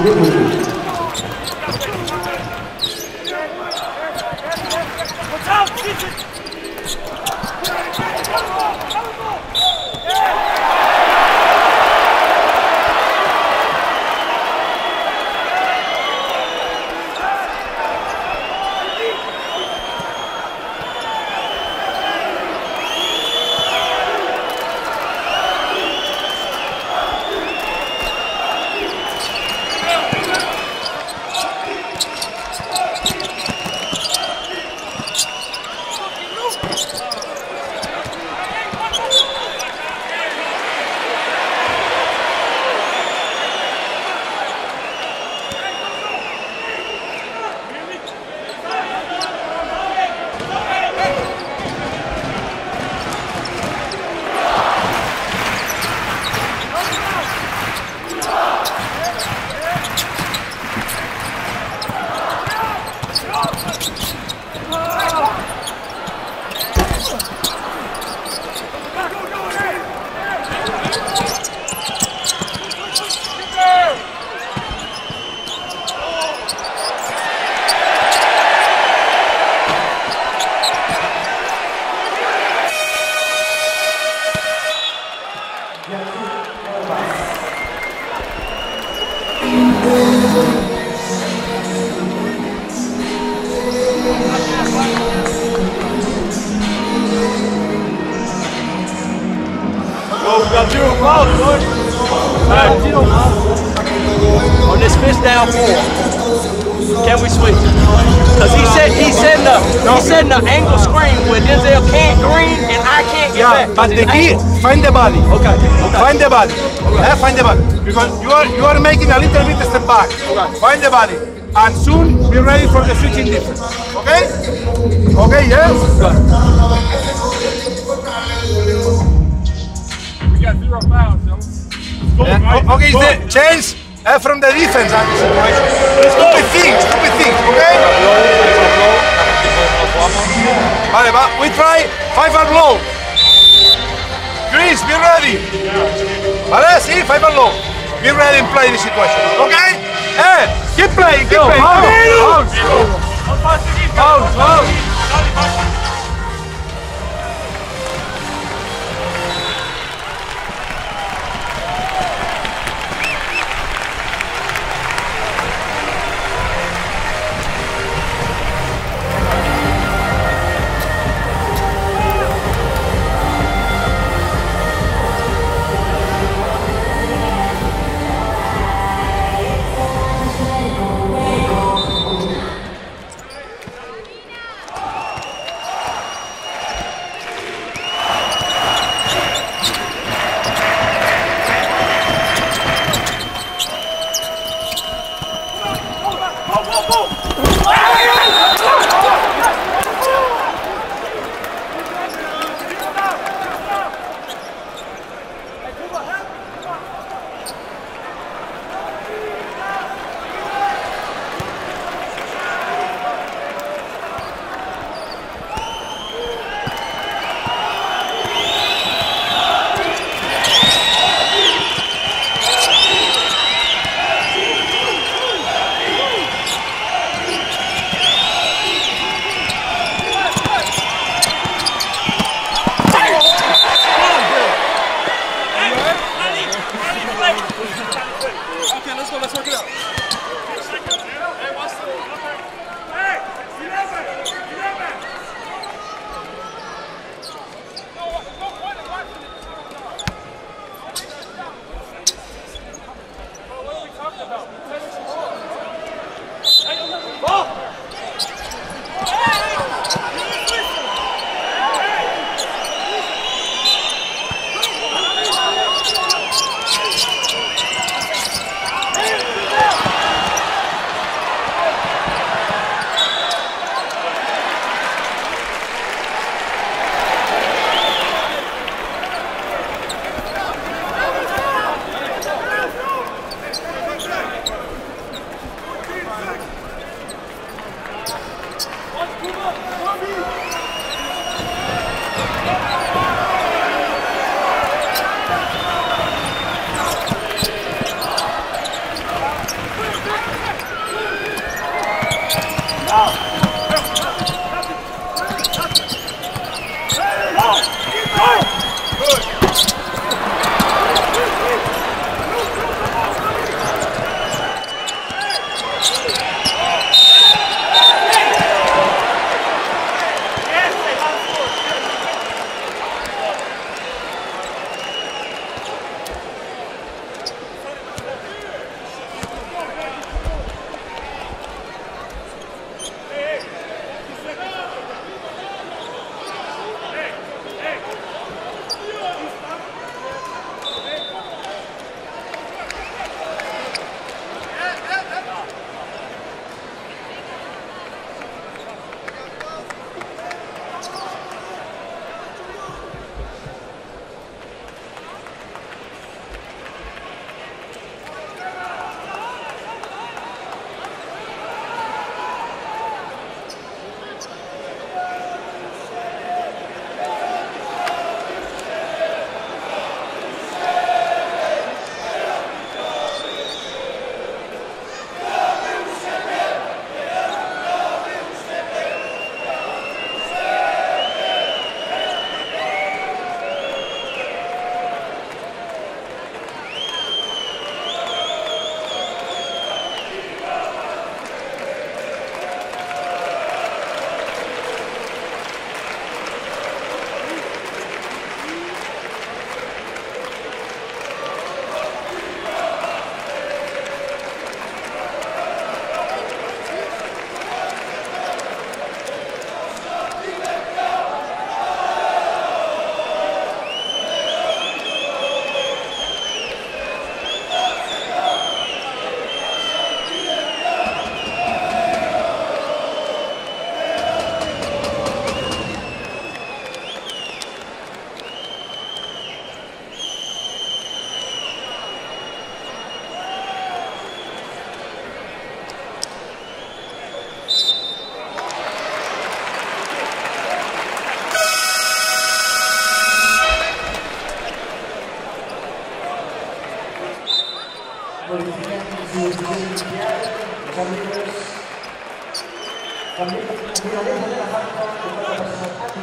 J: On this fist down 4, can we switch? Because he's setting the angle screen where Denzel can't green and I can't get back.
I: But the key, find the body.
J: Okay.
I: Find the body. Okay. Find the body. Because you are making a little bit step back. Okay. Find the body. And soon be ready for the switching difference. Okay? Okay, yes?
D: We got 0 fouls, so.
I: Okay, change from the defense on the situation. Stupid things, okay? Vale, we try 5 and low. Chris, be ready. Vale, see, 5 and low. Be ready and play the situation, okay? Hey, keep playing, keep playing. Out.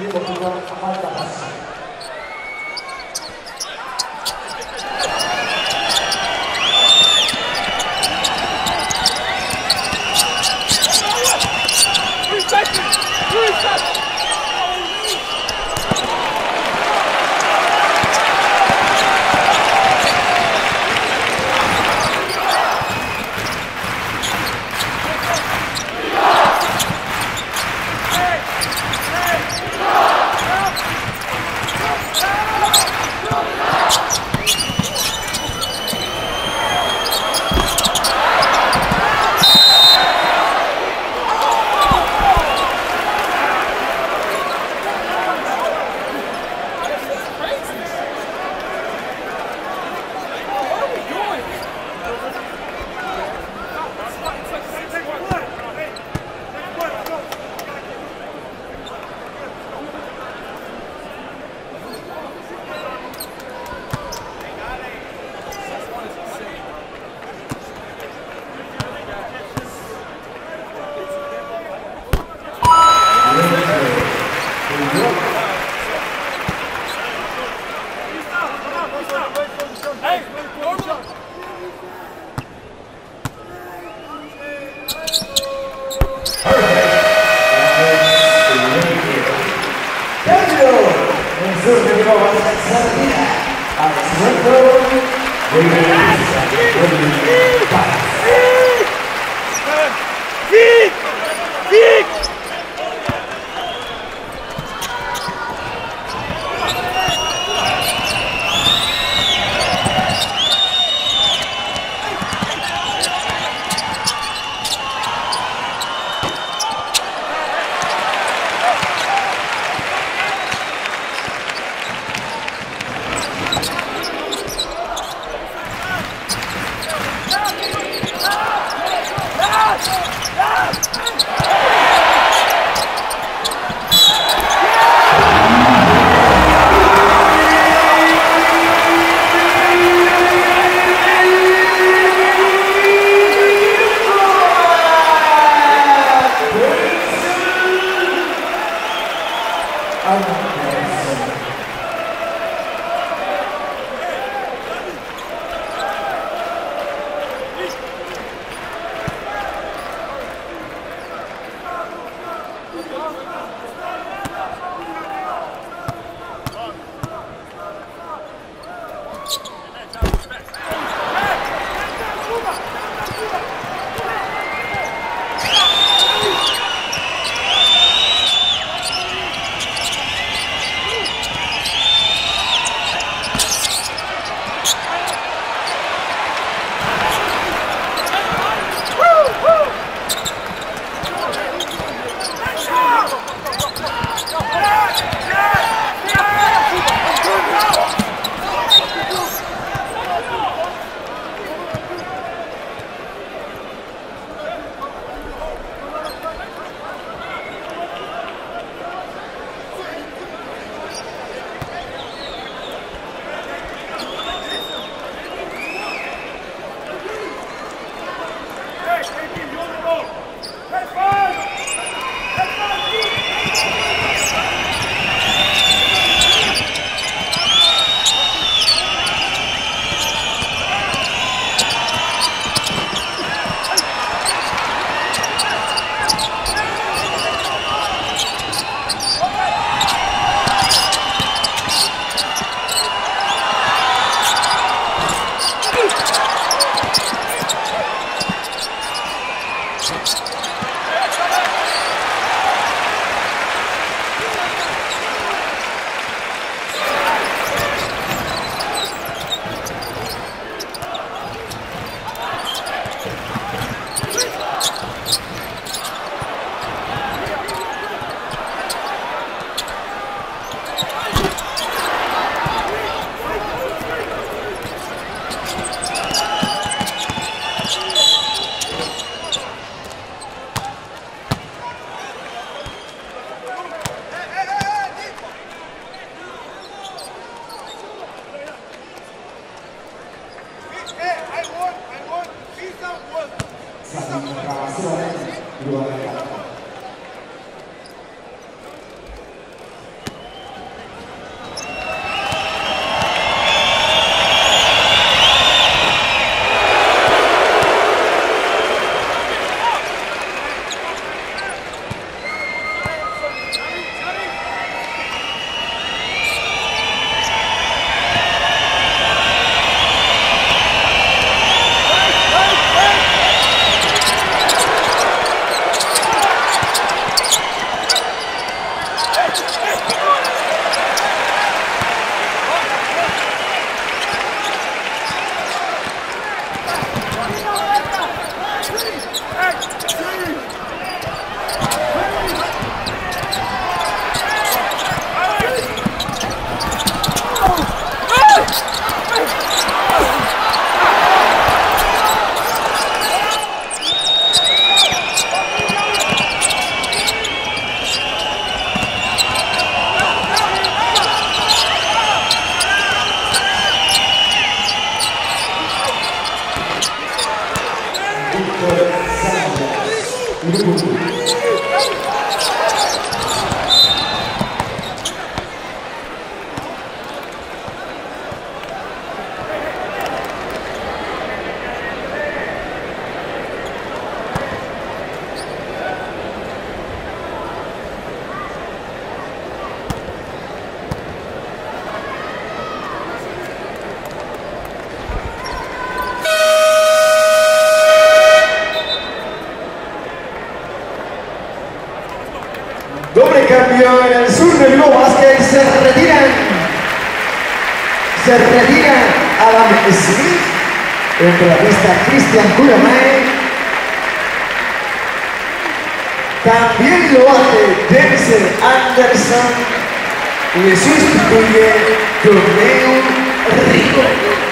B: deportiva Malta Basket. Doble cambio en el sur del Bilbao Basket, se retira Adam Smith, entre la pista Cristian Kuramay. También lo hace Denzel Anderson y le sustituye Torneo Rico.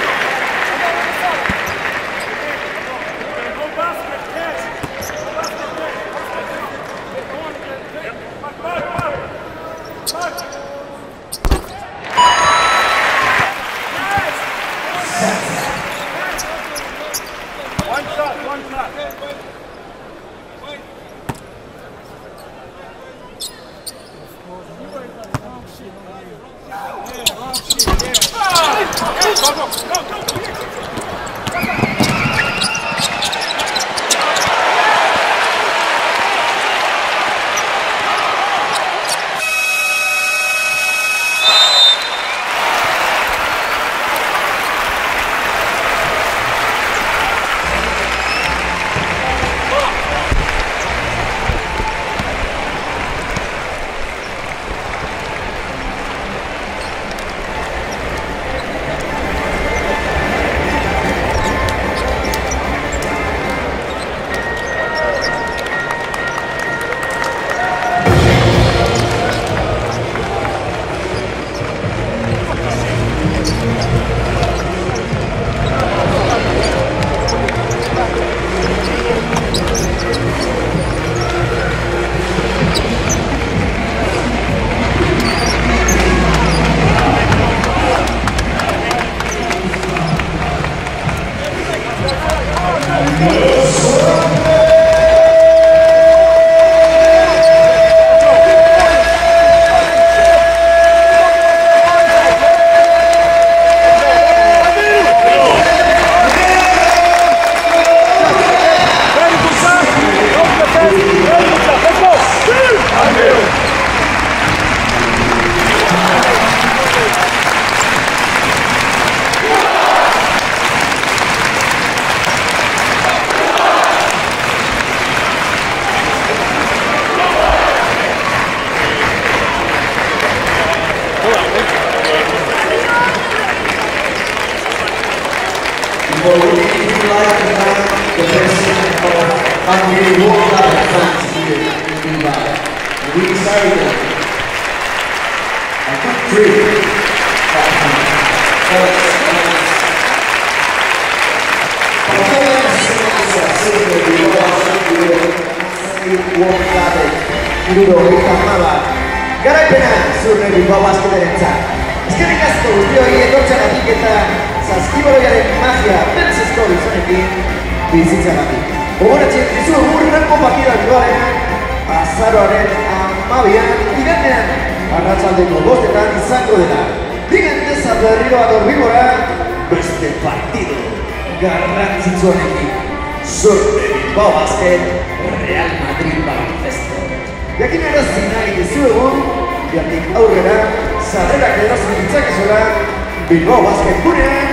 K: Garaipena zurre Bilbao Basketerentzat. Eskerrik asko guztioi etortzeagatik eta saskibaloiaren magia bertzezko gizonekin bizitzagatik. Gogoratzen dizuegu hurrengo partida Bilbaoaren azaroaren 12an igandean arratsaldeko 5etan izango dela. Bigantez berriro dator Bilbora beste partido garrantzitsuanekin. Zurre Bilbao Basket Real Madrid baloncesto. Jakinarazi nahi dizuegu, bihartik aurrera, sarrerak erosi ditzakezuela Bilbao Basket gurean,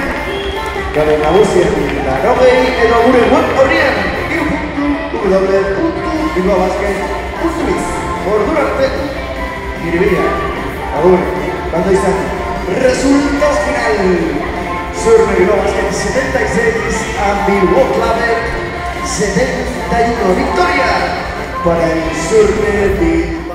K: gure nagusien 80 edo gure web horrian www.bilbaobasket.biz. Ordurarte, Kiribia. Ahora, cuando hay resultados final. Surne Bilbao Basket 76 a Milwaukee Claver 71. Victoria para el Surne Bilbao.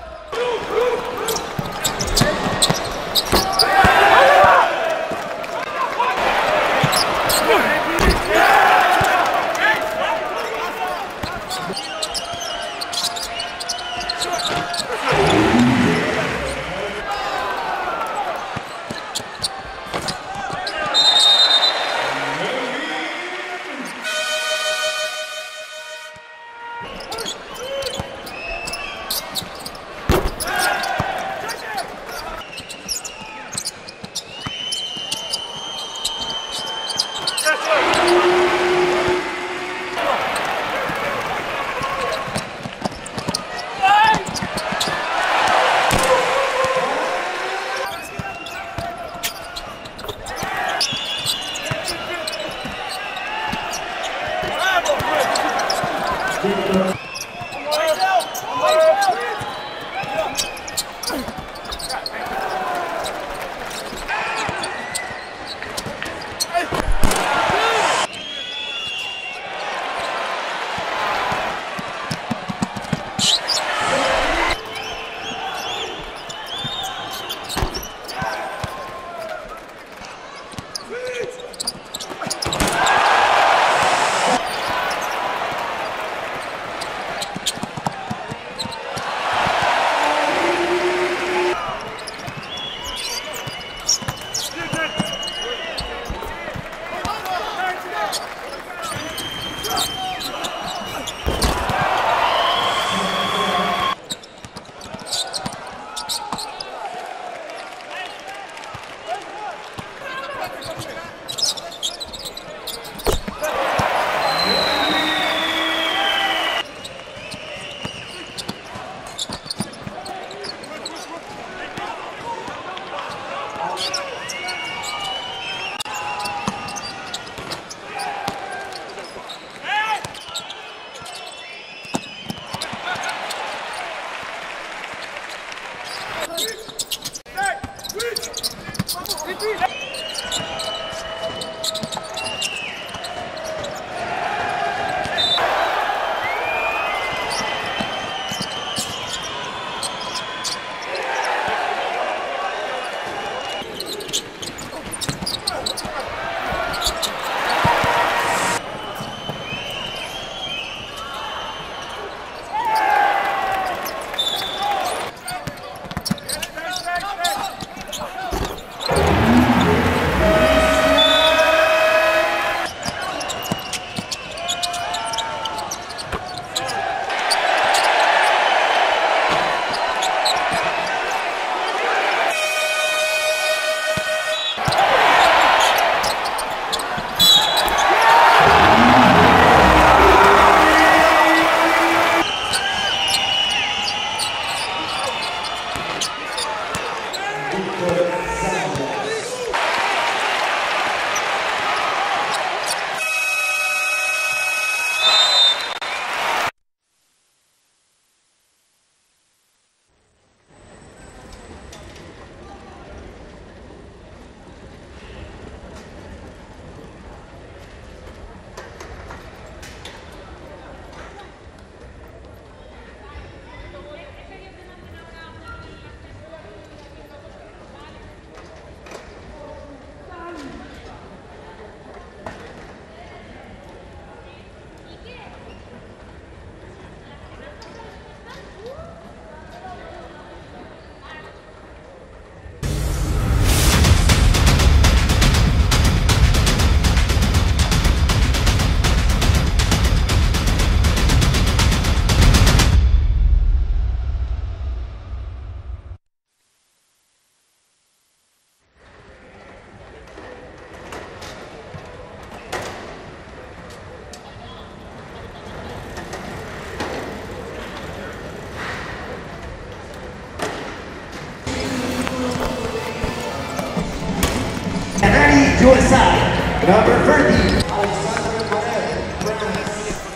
B: USA, number 30.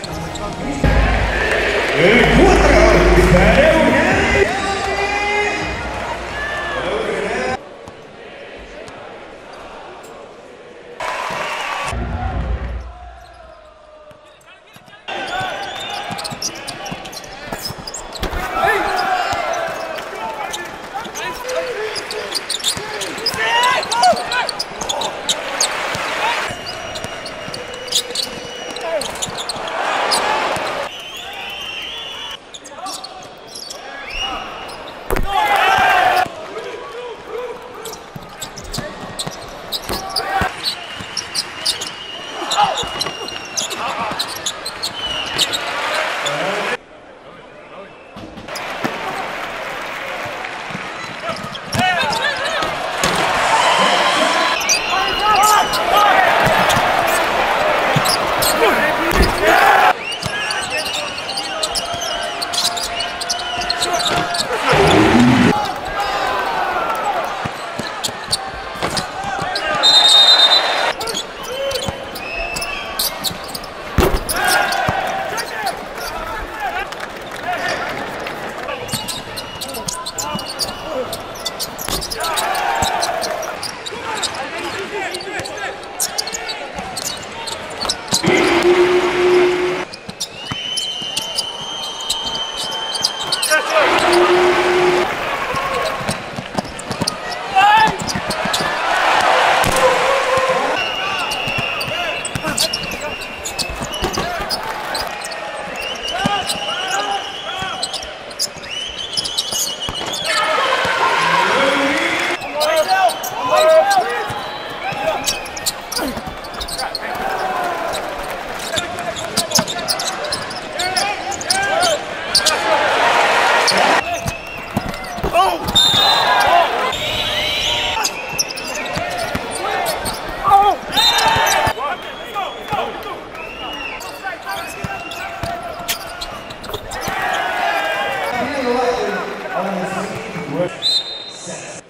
B: El 4,
K: set.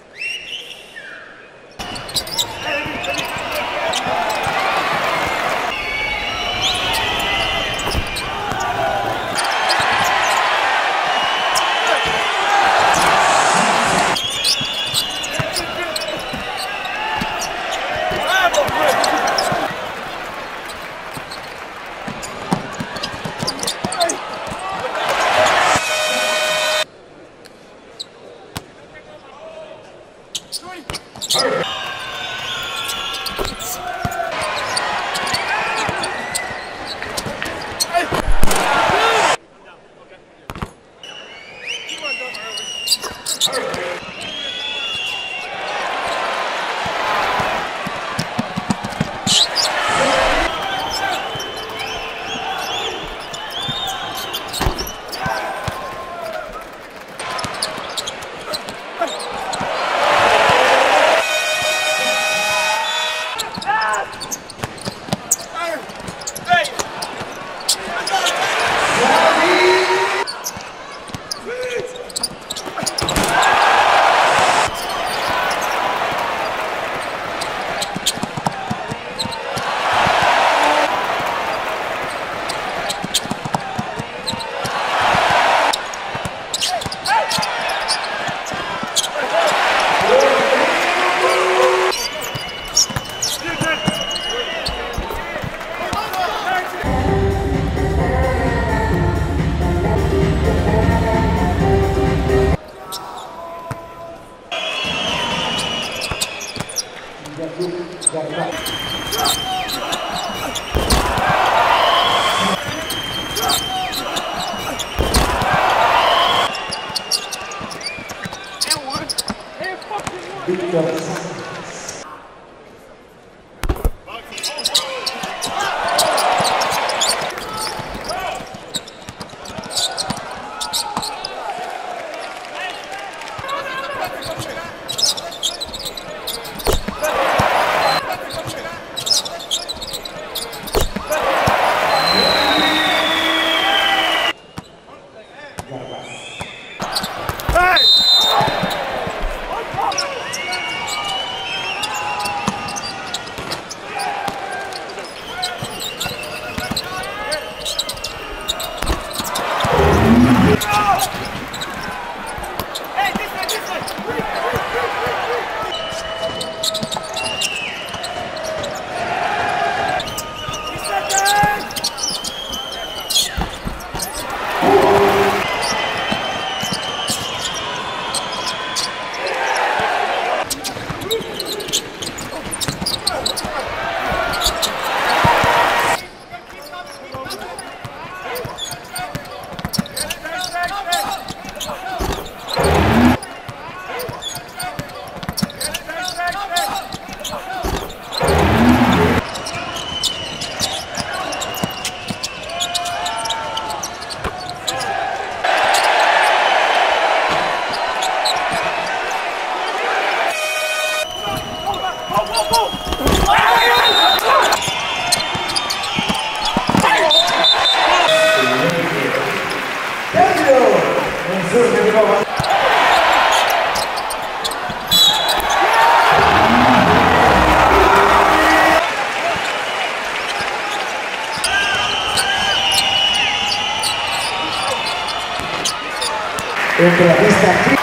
K: Entre la pista